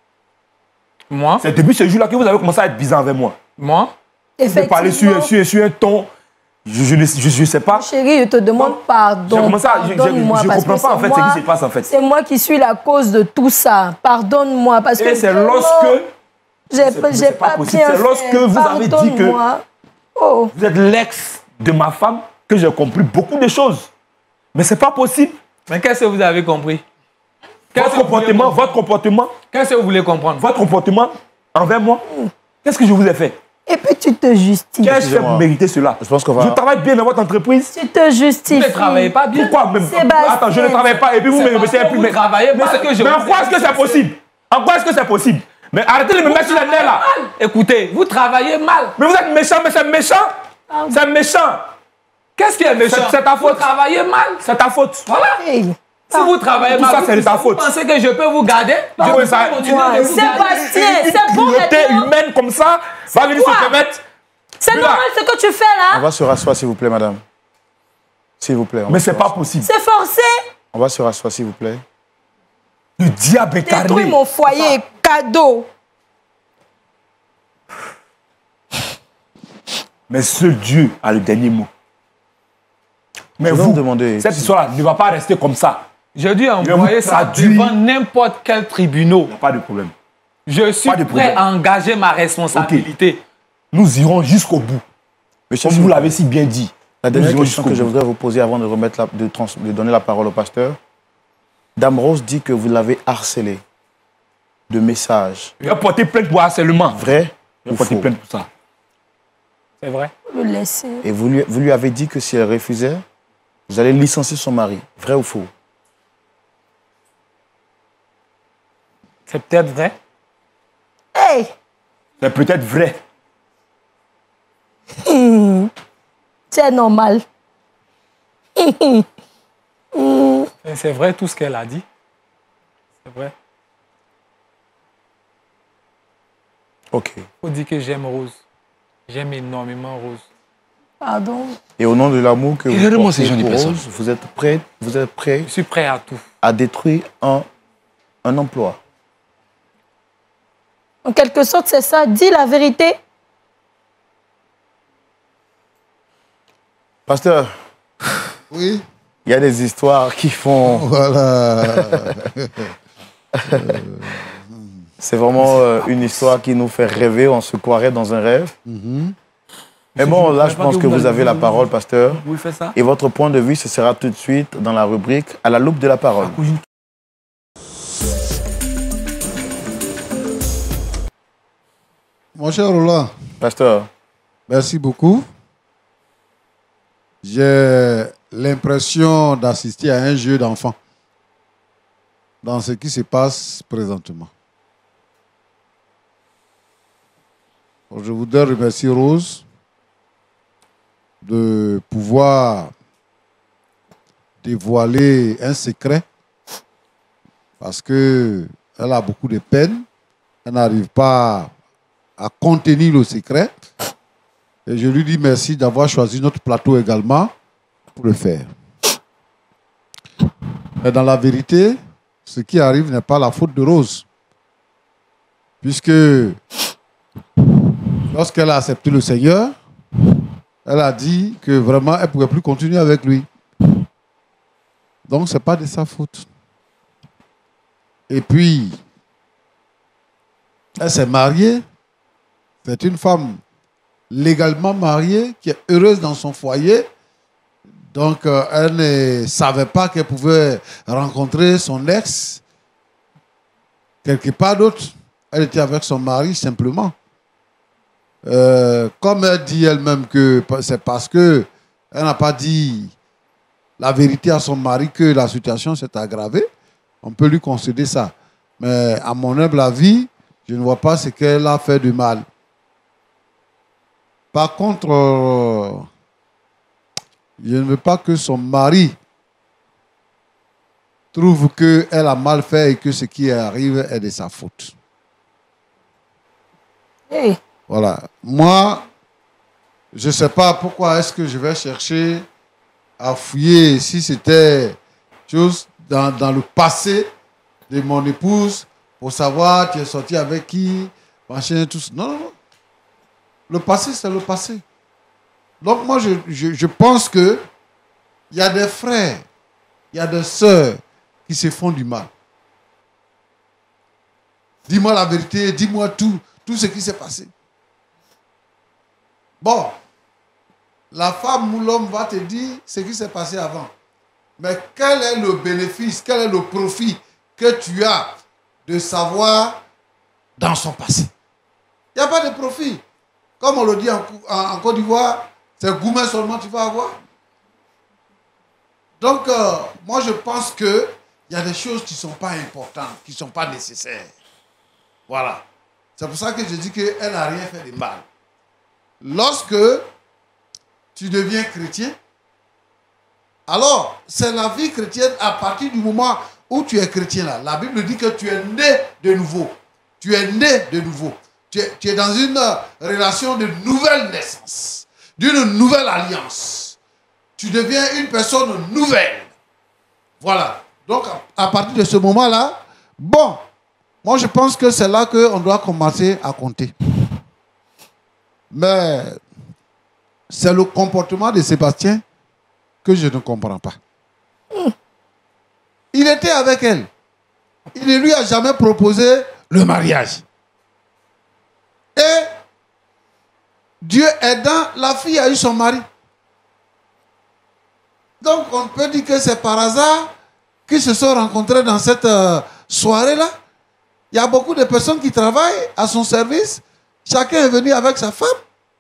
Moi, C'est depuis ce jour-là que vous avez commencé à être bizarre envers moi. moi, Vous me parlez sur, sur, sur un ton, je je ne je, je sais pas. Chérie, je te demande pardon. J'ai commencé à- je- je- Pardonne-moi je parce comprends que pas, en c'est fait, ce moi- qui se passe, en fait. C'est moi qui suis la cause de tout ça. Pardonne-moi parce que Et c'est vraiment, lorsque j'ai c'est- pas, j'ai c'est pas pas possible. bien C'est lorsque fait. vous avez dit que- Pardonne-moi. Oh, vous êtes l'ex de ma femme que j'ai compris beaucoup de choses. Mais c'est pas possible. mais qu'est-ce que vous avez compris? Qu'est-ce Votre que vous voulez comportement, comprendre? votre comportement, Qu'est-ce que vous voulez comprendre? votre comportement envers moi, qu'est-ce que je vous ai fait? et puis tu te justifies. Qu'est-ce que je fais Excusez-moi. pour mériter cela? Je pense qu'on va- Je travaille bien dans votre entreprise. Tu te Vous justifies. ne travaillez pas bien. Pourquoi même? Sébastien. Attends, je ne travaille pas et puis vous me C'est remettez parce un plus. que vous travaillez pas que je mais en vous quoi ai est-ce que c'est licencié. possible? En quoi est-ce que c'est possible? Mais arrêtez de me mettre sur les nerfs là. Écoutez, vous travaillez mal. Mais vous êtes méchant, mais c'est méchant. C'est méchant. Qu'est-ce qui est méchant? C'est- c'est ta faute. Vous travaillez mal. C'est ta faute. Voilà. Hey. Si vous travaillez Tout mal, ça, vous, c'est de ta vous faute. pensez que je peux vous garder? Je oui, peux ça- pas continuer Ouais, de vous garder. Sébastien, c'est bon Communauté maintenant. humaine comme ça va venir quoi? se permettre. C'est Là. normal ce que tu fais On là. va se rasseoir, s'il vous plaît, madame. S'il vous plaît. on Mais va se c'est pas rasseoir. possible. C'est forcé. On va se rasseoir, s'il vous plaît. Le diable Détruis incarné. mon foyer, cadeau. Mais seul Dieu a le dernier mot. Mais Je vais vous, vous demander- cette histoire-là ne va pas rester comme ça. Je dis vais envoyer vous ça traduire. devant n'importe quel tribunal. Il n'y a pas de problème. Je suis Pas de prêt problème. à engager ma responsabilité. Nous irons jusqu'au bout. Monsieur, Comme s'il vous vous l'avez si bien dit. La dernière Nous irons question jusqu'au que je bout. voudrais vous poser avant de, remettre la- de, trans- de donner la parole au pasteur. Dame Rose dit que vous l'avez harcelé de messages. Il a porté plainte pour harcèlement. Vrai Il a ou porté faux? plainte pour ça. C'est vrai. Le laisser. Et vous lui, vous lui avez dit que si elle refusait, vous allez licencier son mari. Vrai ou faux? C'est peut-être vrai. Hey! C'est peut-être vrai. Mmh. C'est normal. C'est vrai tout ce qu'elle a dit. C'est vrai. Ok. Il faut dire que j'aime Rose. J'aime énormément Rose. Pardon. Et au nom de l'amour que Et vous réellement, portez ces gens, ils pour personne. Rose, vous êtes prêt, vous êtes prêt Je suis prêt à tout. à détruire un, un emploi. En quelque sorte, c'est ça. Dis la vérité. Pasteur, Oui. il y a des histoires qui font... Voilà. C'est vraiment euh, une histoire qui nous fait rêver, on se croirait dans un rêve. Mais bon, là, je pense que vous avez la parole, pasteur. Vous faites ça? Et votre point de vue, ce sera tout de suite dans la rubrique « À la loupe de la parole ». Mon cher Roland, Pasteur, merci beaucoup. J'ai l'impression d'assister à un jeu d'enfant dans ce qui se passe présentement. Je voudrais remercier Rose de pouvoir dévoiler un secret parce qu'elle a beaucoup de peine. Elle n'arrive pas à contenir le secret. Et je lui dis merci d'avoir choisi notre plateau également pour le faire. Mais dans la vérité, ce qui arrive n'est pas la faute de Rose. Puisque lorsqu'elle a accepté le Seigneur, elle a dit que vraiment, elle ne pouvait plus continuer avec lui. Donc, ce n'est pas de sa faute. Et puis, elle s'est mariée. C'est une femme légalement mariée qui est heureuse dans son foyer. Donc, euh, elle ne savait pas qu'elle pouvait rencontrer son ex quelque part d'autre. Elle était avec son mari simplement. Euh, comme elle dit elle-même que c'est parce qu'elle n'a pas dit la vérité à son mari que la situation s'est aggravée, on peut lui concéder ça. Mais à mon humble avis, je ne vois pas ce qu'elle a fait de mal. Par contre, euh, je ne veux pas que son mari trouve qu'elle a mal fait et que ce qui arrive est de sa faute. Hey. Voilà. Moi, je ne sais pas pourquoi est-ce que je vais chercher à fouiller si c'était chose dans, dans le passé de mon épouse pour savoir tu es sorti avec qui, machin, tout ça. Non, non, non. Le passé, c'est le passé. Donc moi, je, je, je pense que il y a des frères, il y a des sœurs qui se font du mal. Dis-moi la vérité, dis-moi tout, tout ce qui s'est passé. Bon, la femme ou l'homme va te dire ce qui s'est passé avant. Mais quel est le bénéfice, quel est le profit que tu as de savoir dans son passé? Il n'y a pas de profit. Comme on le dit en, en, en Côte d'Ivoire, c'est gourmet seulement tu vas avoir. Donc, euh, moi je pense qu'il y a des choses qui ne sont pas importantes, qui ne sont pas nécessaires. Voilà. C'est pour ça que je dis qu'elle n'a rien fait de mal. Lorsque tu deviens chrétien, alors c'est la vie chrétienne à partir du moment où tu es chrétien là. La Bible dit que tu es né de nouveau. Tu es né de nouveau. Tu es, tu es dans une relation de nouvelle naissance, d'une nouvelle alliance. Tu deviens une personne nouvelle. Voilà. Donc à partir de ce moment-là, bon, moi je pense que c'est là qu'on doit commencer à compter. Mais c'est le comportement de Sébastien que je ne comprends pas. Il était avec elle. Il ne lui a jamais proposé le mariage. Et Dieu aidant, la fille a eu son mari. Donc on peut dire que c'est par hasard qu'ils se sont rencontrés dans cette euh, soirée-là. Il y a beaucoup de personnes qui travaillent à son service. Chacun est venu avec sa femme.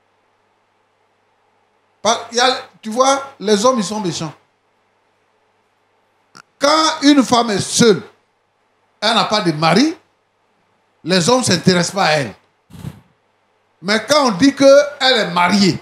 Il y a, tu vois, les hommes, ils sont méchants. Quand une femme est seule, elle n'a pas de mari, les hommes ne s'intéressent pas à elle. Mais quand on dit qu'elle est mariée,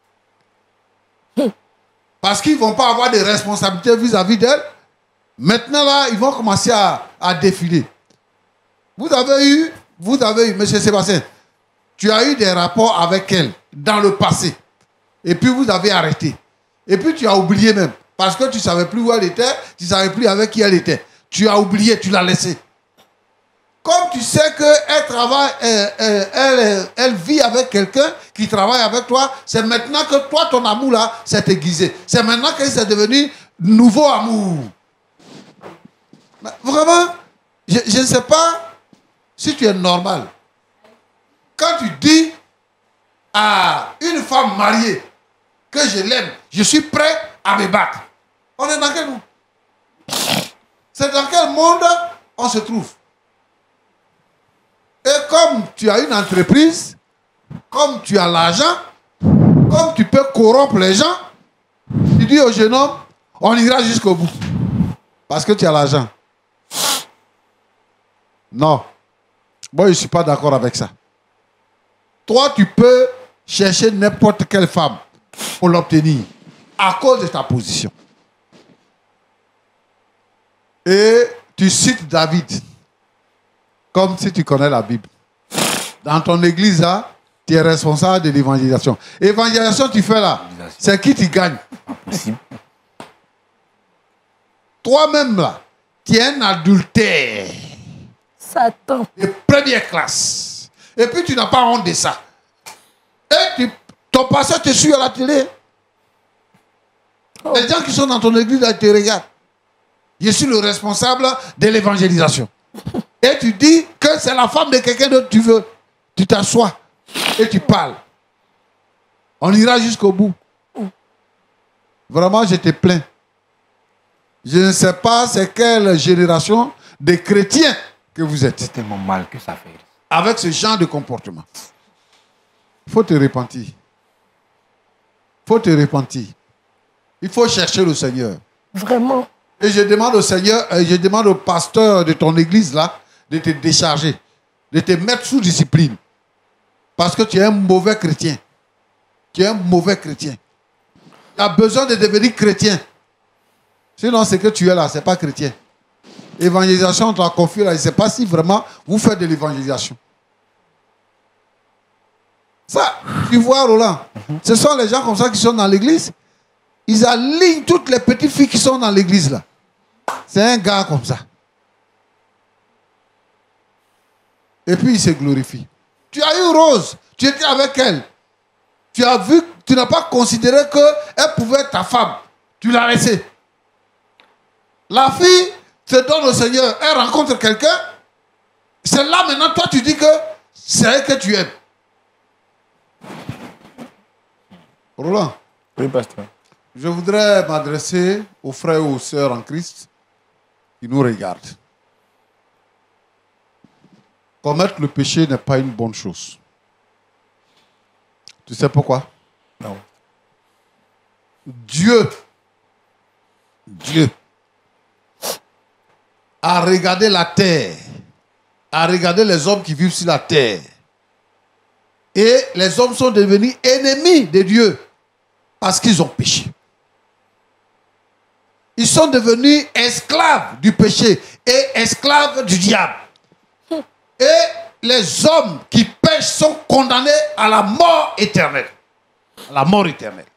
parce qu'ils ne vont pas avoir de responsabilités vis-à-vis d'elle, maintenant là, ils vont commencer à, à défiler. Vous avez eu, vous avez eu, M. Sébastien, tu as eu des rapports avec elle dans le passé. Et puis vous avez arrêté. Et puis tu as oublié même. Parce que tu ne savais plus où elle était, tu ne savais plus avec qui elle était. Tu as oublié, tu l'as laissée. Comme tu sais qu'elle travaille, elle, elle, elle, elle vit avec quelqu'un qui travaille avec toi, c'est maintenant que toi, ton amour là, s'est aiguisé. C'est maintenant que c'est devenu nouveau amour. Mais vraiment, je, je ne sais pas si tu es normal. Quand tu dis à une femme mariée que je l'aime, je suis prêt à me battre. On est dans quel monde? C'est dans quel monde on se trouve? Et comme tu as une entreprise, comme tu as l'argent, comme tu peux corrompre les gens, tu dis au jeune homme, on ira jusqu'au bout. Parce que tu as l'argent. Non. Moi, je ne suis pas d'accord avec ça. Toi, tu peux chercher n'importe quelle femme pour l'obtenir à cause de ta position. Et tu cites David comme si tu connais la Bible. Dans ton église, là, tu es responsable de l'évangélisation. Évangélisation, tu fais là, c'est qui tu gagnes? Impossible. Toi-même, là, tu es un adultère. Satan. De première classe. Et puis, tu n'as pas honte de ça. Et tu, ton pasteur te suit à la télé. Oh. Les gens qui sont dans ton église, là, ils te regardent. Je suis le responsable de l'évangélisation. Et tu dis que c'est la femme de quelqu'un d'autre que tu veux. Tu t'assois et tu parles. On ira jusqu'au bout. Vraiment, je te plains. Je ne sais pas c'est quelle génération de chrétiens que vous êtes. C'est tellement mal que ça fait. Avec ce genre de comportement. Il faut te repentir. Il faut te repentir. Il faut chercher le Seigneur. Vraiment. Et je demande au Seigneur, je demande au pasteur de ton église là, de te décharger, de te mettre sous discipline. Parce que tu es un mauvais chrétien. Tu es un mauvais chrétien. Tu as besoin de devenir chrétien. Sinon, ce que tu es là, ce n'est pas chrétien. Évangélisation, on t'a confié là, je ne sais pas si vraiment vous faites de l'évangélisation. Ça, tu vois, Roland, ce sont les gens comme ça qui sont dans l'église. Ils alignent toutes les petites filles qui sont dans l'église là. C'est un gars comme ça. Et puis il se glorifie. Tu as eu Rose, tu étais avec elle. Tu as vu, tu n'as pas considéré qu'elle pouvait être ta femme. Tu l'as laissée. La fille se donne au Seigneur, elle rencontre quelqu'un. C'est là maintenant, toi tu dis que c'est elle que tu aimes. Roland. Oui, pasteur. Je voudrais m'adresser aux frères et aux sœurs en Christ qui nous regardent. Commettre le péché n'est pas une bonne chose. Tu sais pourquoi? Non. Dieu, Dieu a regardé la terre, a regardé les hommes qui vivent sur la terre. Et les hommes sont devenus ennemis de Dieu parce qu'ils ont péché. Ils sont devenus esclaves du péché et esclaves du diable. Et les hommes qui pêchent sont condamnés à la mort éternelle. À la mort éternelle.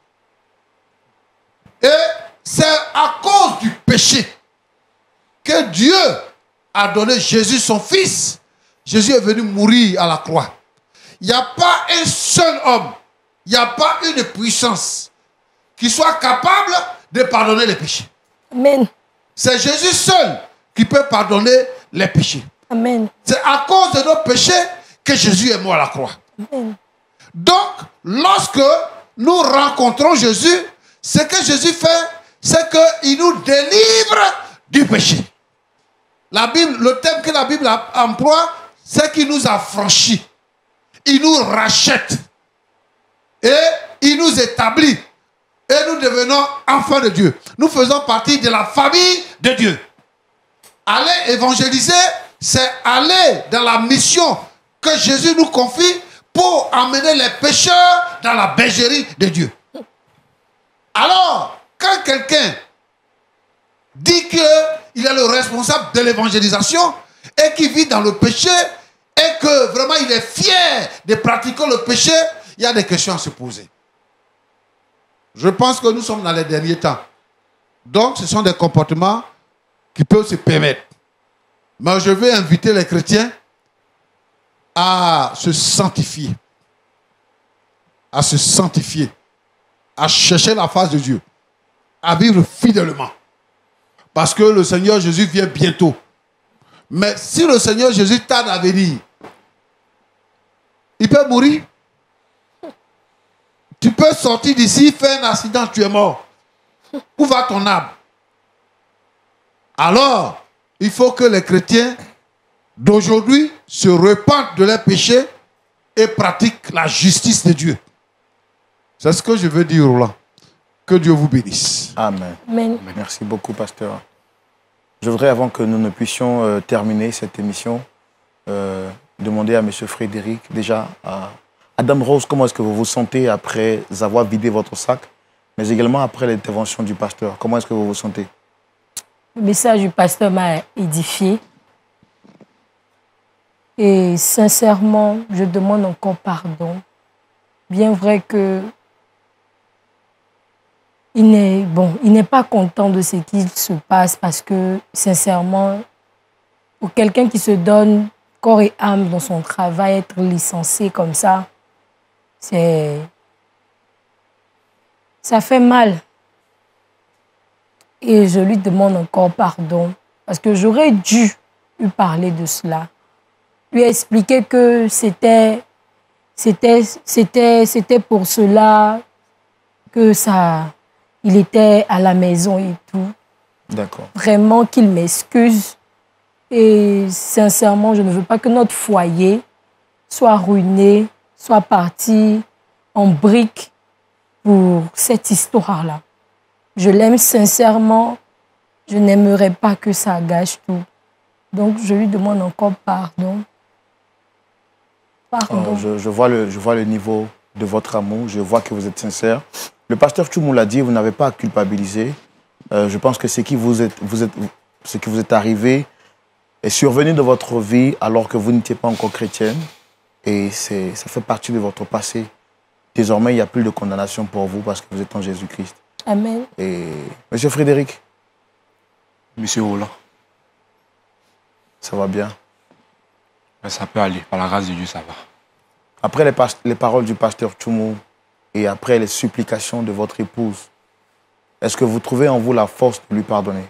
Et c'est à cause du péché que Dieu a donné Jésus son fils. Jésus est venu mourir à la croix. Il n'y a pas un seul homme, il n'y a pas une puissance qui soit capable de pardonner les péchés. Amen. C'est Jésus seul qui peut pardonner les péchés. Amen. C'est à cause de nos péchés que Jésus est mort à la croix. Amen. Donc, lorsque nous rencontrons Jésus, ce que Jésus fait, c'est qu'il nous délivre du péché. La Bible, le thème que la Bible emploie, c'est qu'il nous a franchis. Il nous rachète. Et il nous établit. Et nous devenons enfants de Dieu. Nous faisons partie de la famille de Dieu. Allez évangéliser c'est aller dans la mission que Jésus nous confie pour emmener les pécheurs dans la bergerie de Dieu. Alors, quand quelqu'un dit qu'il est le responsable de l'évangélisation et qu'il vit dans le péché et que vraiment il est fier de pratiquer le péché, il y a des questions à se poser. Je pense que nous sommes dans les derniers temps. Donc, ce sont des comportements qui peuvent se permettre. Mais je vais inviter les chrétiens à se sanctifier. À se sanctifier. À chercher la face de Dieu. À vivre fidèlement. Parce que le Seigneur Jésus vient bientôt. Mais si le Seigneur Jésus tarde à venir, il peut mourir. Tu peux sortir d'ici, faire un accident, tu es mort. Où va ton âme? Alors, il faut que les chrétiens d'aujourd'hui se repentent de leurs péchés et pratiquent la justice de Dieu. C'est ce que je veux dire, Roland. Que Dieu vous bénisse. Amen. Amen. Merci beaucoup, pasteur. Je voudrais, avant que nous ne puissions euh, terminer cette émission, euh, demander à M. Frédéric, déjà, à Adam Rose, comment est-ce que vous vous sentez après avoir vidé votre sac, mais également après l'intervention du pasteur? Comment est-ce que vous vous sentez? Le message du pasteur m'a édifié. Et sincèrement, je demande encore pardon. Bien vrai que il n'est bon, il n'est pas content de ce qui se passe parce que, sincèrement, pour quelqu'un qui se donne corps et âme dans son travail, être licencié comme ça, c'est... ça fait mal. Et je lui demande encore pardon parce que j'aurais dû lui parler de cela. Lui expliquer que c'était, c'était, c'était, c'était pour cela que ça, il était à la maison et tout. D'accord. Vraiment qu'il m'excuse. Et sincèrement, je ne veux pas que notre foyer soit ruiné, soit parti en briques pour cette histoire-là. Je l'aime sincèrement. Je n'aimerais pas que ça gâche tout. Donc, je lui demande encore pardon. Pardon. Oh, je, je, vois le, je vois le niveau de votre amour. Je vois que vous êtes sincère. Le pasteur Tchoumou l'a dit, vous n'avez pas à culpabiliser. Euh, je pense que ce qui vous est, vous êtes, ce qui vous est arrivé est survenu de votre vie alors que vous n'étiez pas encore chrétienne. Et ça fait partie de votre passé. Désormais, il n'y a plus de condamnation pour vous parce que vous êtes en Jésus-Christ. Amen. Et Monsieur Frédéric? Monsieur Roland. Ça va bien? Ça peut aller. Par la grâce de Dieu, ça va. Après les, les paroles du pasteur Tchoumou et après les supplications de votre épouse, est-ce que vous trouvez en vous la force de lui pardonner?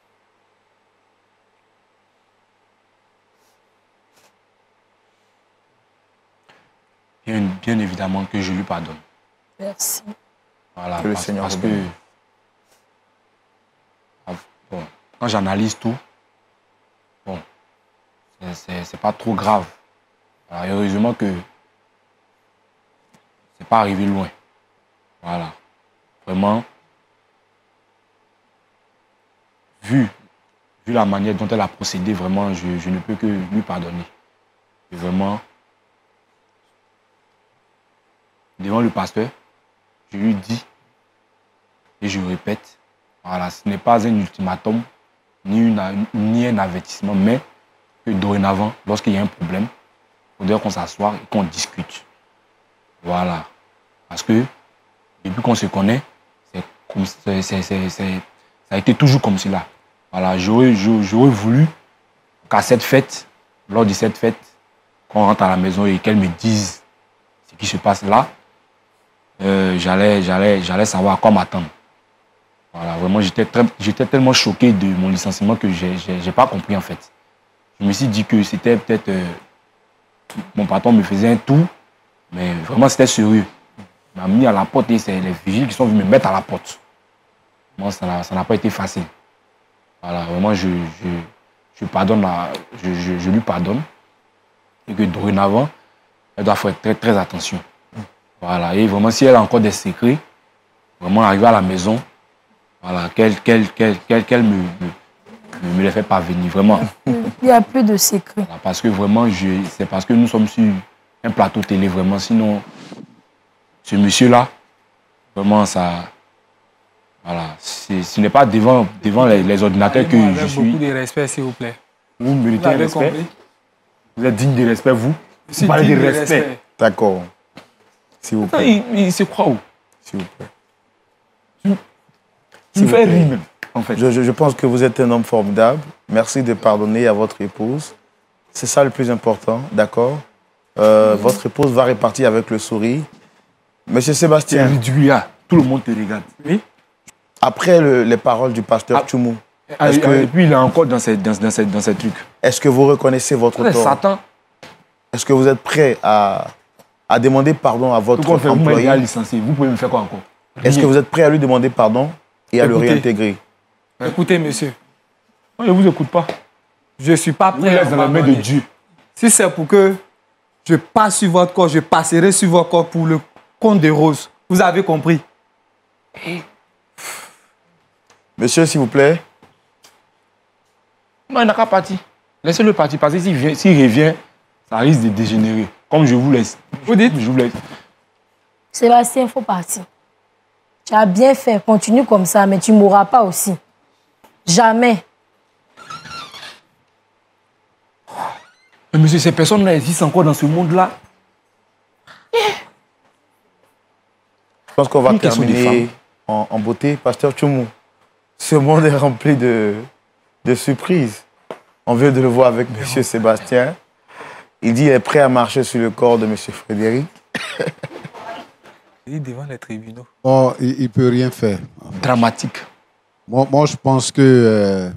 Bien, bien évidemment que je lui pardonne. Merci. Voilà, que le parce, Seigneur parce vous que bénisse. bon, quand j'analyse tout, bon, c'est pas trop grave. Alors, heureusement que c'est pas arrivé loin. Voilà. Vraiment, vu, vu la manière dont elle a procédé, vraiment, je, je ne peux que lui pardonner. Et vraiment, devant le pasteur, je lui dis, et je répète, voilà, ce n'est pas un ultimatum, ni, une, ni un avertissement, mais que dorénavant, lorsqu'il y a un problème, il faudrait qu'on s'assoie et qu'on discute. Voilà. Parce que depuis qu'on se connaît, comme, c est, c est, c est, ça a été toujours comme cela. Voilà, j'aurais voulu qu'à cette fête, lors de cette fête, qu'on rentre à la maison et qu'elle me dise ce qui se passe là, euh, j'allais j'allais j'allais savoir à quoi m'attendre. Voilà, vraiment, j'étais tellement choqué de mon licenciement que je n'ai pas compris en fait. Je me suis dit que c'était peut-être... Euh, mon patron me faisait un tour, mais vraiment c'était sérieux. Il m'a mis à la porte et c'est les vigiles qui sont venus me mettre à la porte. Moi, ça n'a pas été facile. Voilà, vraiment, je, je, je, pardonne la, je, je, je lui pardonne. Et que dorénavant, elle doit faire très, très attention. Voilà, et vraiment, si elle a encore des secrets, vraiment arriver à la maison, voilà, qu'elle qu'elle, qu'elle, qu'elle, qu'elle me, me, ne me les fais pas venir, vraiment. Il n'y a plus de secret. Voilà, parce que vraiment, je- c'est parce que nous sommes sur un plateau télé, vraiment. Sinon, ce monsieur-là, vraiment, ça... Voilà, c'est- ce n'est pas devant, devant les, les ordinateurs que Avec je suis... beaucoup de respect, s'il vous plaît. Vous méritez Vous un avez respect. compris? Vous êtes digne de respect, vous. Je suis Vous parlez digne de de respect. respect. D'accord. S'il vous Attends, plaît. il, il se croit où? S'il vous plaît. Il me fait rire même, en fait. Je, je- je pense que vous êtes un homme formidable. Merci de pardonner à votre épouse. C'est ça le plus important, d'accord? Euh, votre épouse va repartir avec le sourire. Monsieur C'est Sébastien, ridicule, là. Tout le monde te regarde. Oui. après le- les paroles du pasteur Ah. Tchoumou, Ah, est-ce et- que, Et puis il est encore dans ces, dans, dans ces, dans ces trucs. est-ce que vous reconnaissez votre C'est tort? Satan. Est-ce que vous êtes prêt à, à demander pardon à Tout votre compte fait, vous m'avez employé? déjà licencié. Vous pouvez me faire quoi encore? Est-ce que vous êtes prêt à lui demander pardon et à le Écoutez. réintégrer? Écoutez, monsieur, Je ne vous écoute pas. je ne suis pas Vous prêt à êtes dans les mains de pardonner. Dieu. Si c'est pour que je passe sur votre corps, je passerai sur votre corps pour le compte de Rose. Vous avez compris? Monsieur, s'il vous plaît. Non, il n'a qu'à partir. Laissez-le partir parce que s'il vient- s'il revient, ça risque de dégénérer. Comme je vous laisse. Vous dites? Je vous laisse. Sébastien, il faut partir. Tu as bien fait, continue comme ça, mais tu ne mourras pas aussi. Jamais. Mais monsieur, ces personnes-là existent encore dans ce monde-là. Je pense qu'on va Une question de terminer en, en beauté. Pasteur Tchoumou, ce monde est rempli de, de surprises. On vient de le voir avec M. Sébastien. Il dit qu'il est prêt à marcher sur le corps de M. Frédéric. Il est devant les tribunaux. Bon, il ne peut rien faire. Dramatique. Moi, moi, je pense que euh,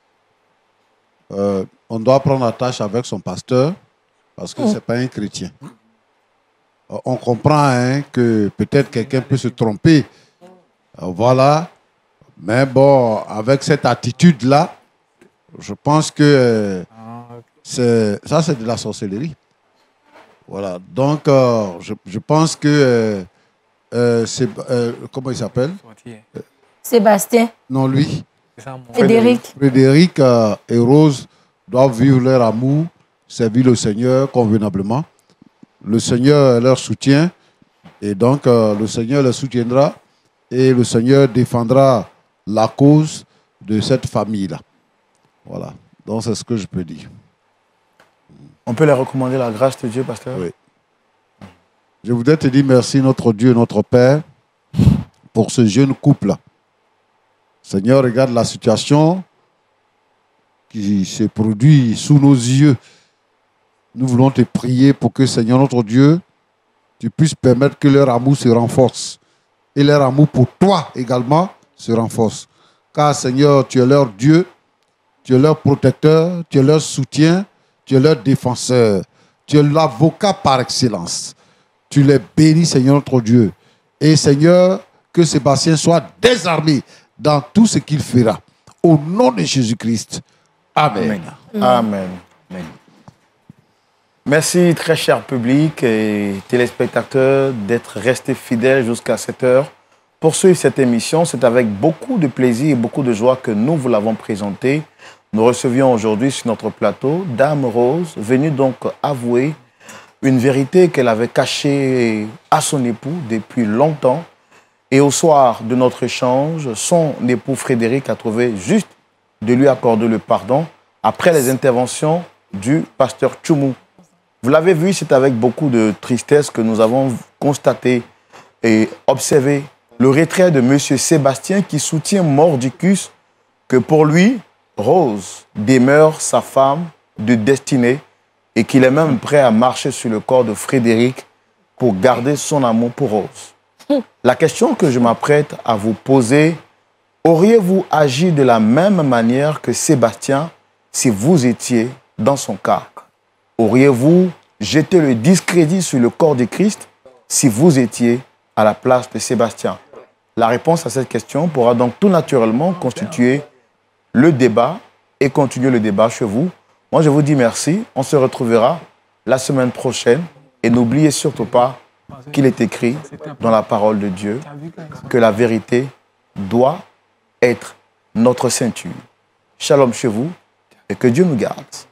euh, on doit prendre la tâche avec son pasteur parce que ce n'est pas un chrétien. Euh, On comprend hein, que peut-être quelqu'un peut se tromper. Euh, voilà. Mais bon, avec cette attitude-là, je pense que euh, c'est- ça, c'est de la sorcellerie. Voilà. Donc, euh, je, je pense que... euh, euh, c'est, euh, comment il s'appelle? Sébastien, Non, lui. C'est ça, mon- Frédéric, Frédéric euh, et Rose doivent vivre leur amour, servir le Seigneur convenablement. Le Seigneur leur soutient et donc euh, le Seigneur les soutiendra et le Seigneur défendra la cause de cette famille-là. Voilà. Donc c'est ce que je peux dire. On peut leur recommander la grâce de Dieu, pasteur? Oui. Je voudrais te dire merci, notre Dieu, notre Père, pour ce jeune couple-là. Seigneur, regarde la situation qui se produit sous nos yeux. Nous voulons te prier pour que, Seigneur, notre Dieu, tu puisses permettre que leur amour se renforce. Et leur amour pour toi également se renforce. Car, Seigneur, tu es leur Dieu, tu es leur protecteur, tu es leur soutien, tu es leur défenseur. Tu es l'avocat par excellence. Tu les bénis, Seigneur notre Dieu. Et Seigneur, que Sébastien soit désarmé dans tout ce qu'il fera. Au nom de Jésus-Christ. Amen. Amen. Amen. Amen. Merci, très cher public et téléspectateurs, d'être restés fidèles jusqu'à cette heure. Pour suivre cette émission, c'est avec beaucoup de plaisir et beaucoup de joie que nous vous l'avons présentée. Nous recevions aujourd'hui sur notre plateau Dame Rose, venue donc avouer une vérité qu'elle avait cachée à son époux depuis longtemps. Et au soir de notre échange, son époux Frédéric a trouvé juste de lui accorder le pardon après les interventions du pasteur Tchoumou. Vous l'avez vu, c'est avec beaucoup de tristesse que nous avons constaté et observé le retrait de M. Sébastien qui soutient mordicus que pour lui, Rose demeure sa femme de destinée et qu'il est même prêt à marcher sur le corps de Frédéric pour garder son amour pour Rose. La question que je m'apprête à vous poser, auriez-vous agi de la même manière que Sébastien si vous étiez dans son cas? Auriez-vous jeté le discrédit sur le corps de Christ si vous étiez à la place de Sébastien? La réponse à cette question pourra donc tout naturellement constituer le débat et continuer le débat chez vous. Moi, je vous dis merci. On se retrouvera la semaine prochaine. Et n'oubliez surtout pas qu'il est écrit dans la parole de Dieu que la vérité doit être notre ceinture. Shalom chez vous et que Dieu nous garde.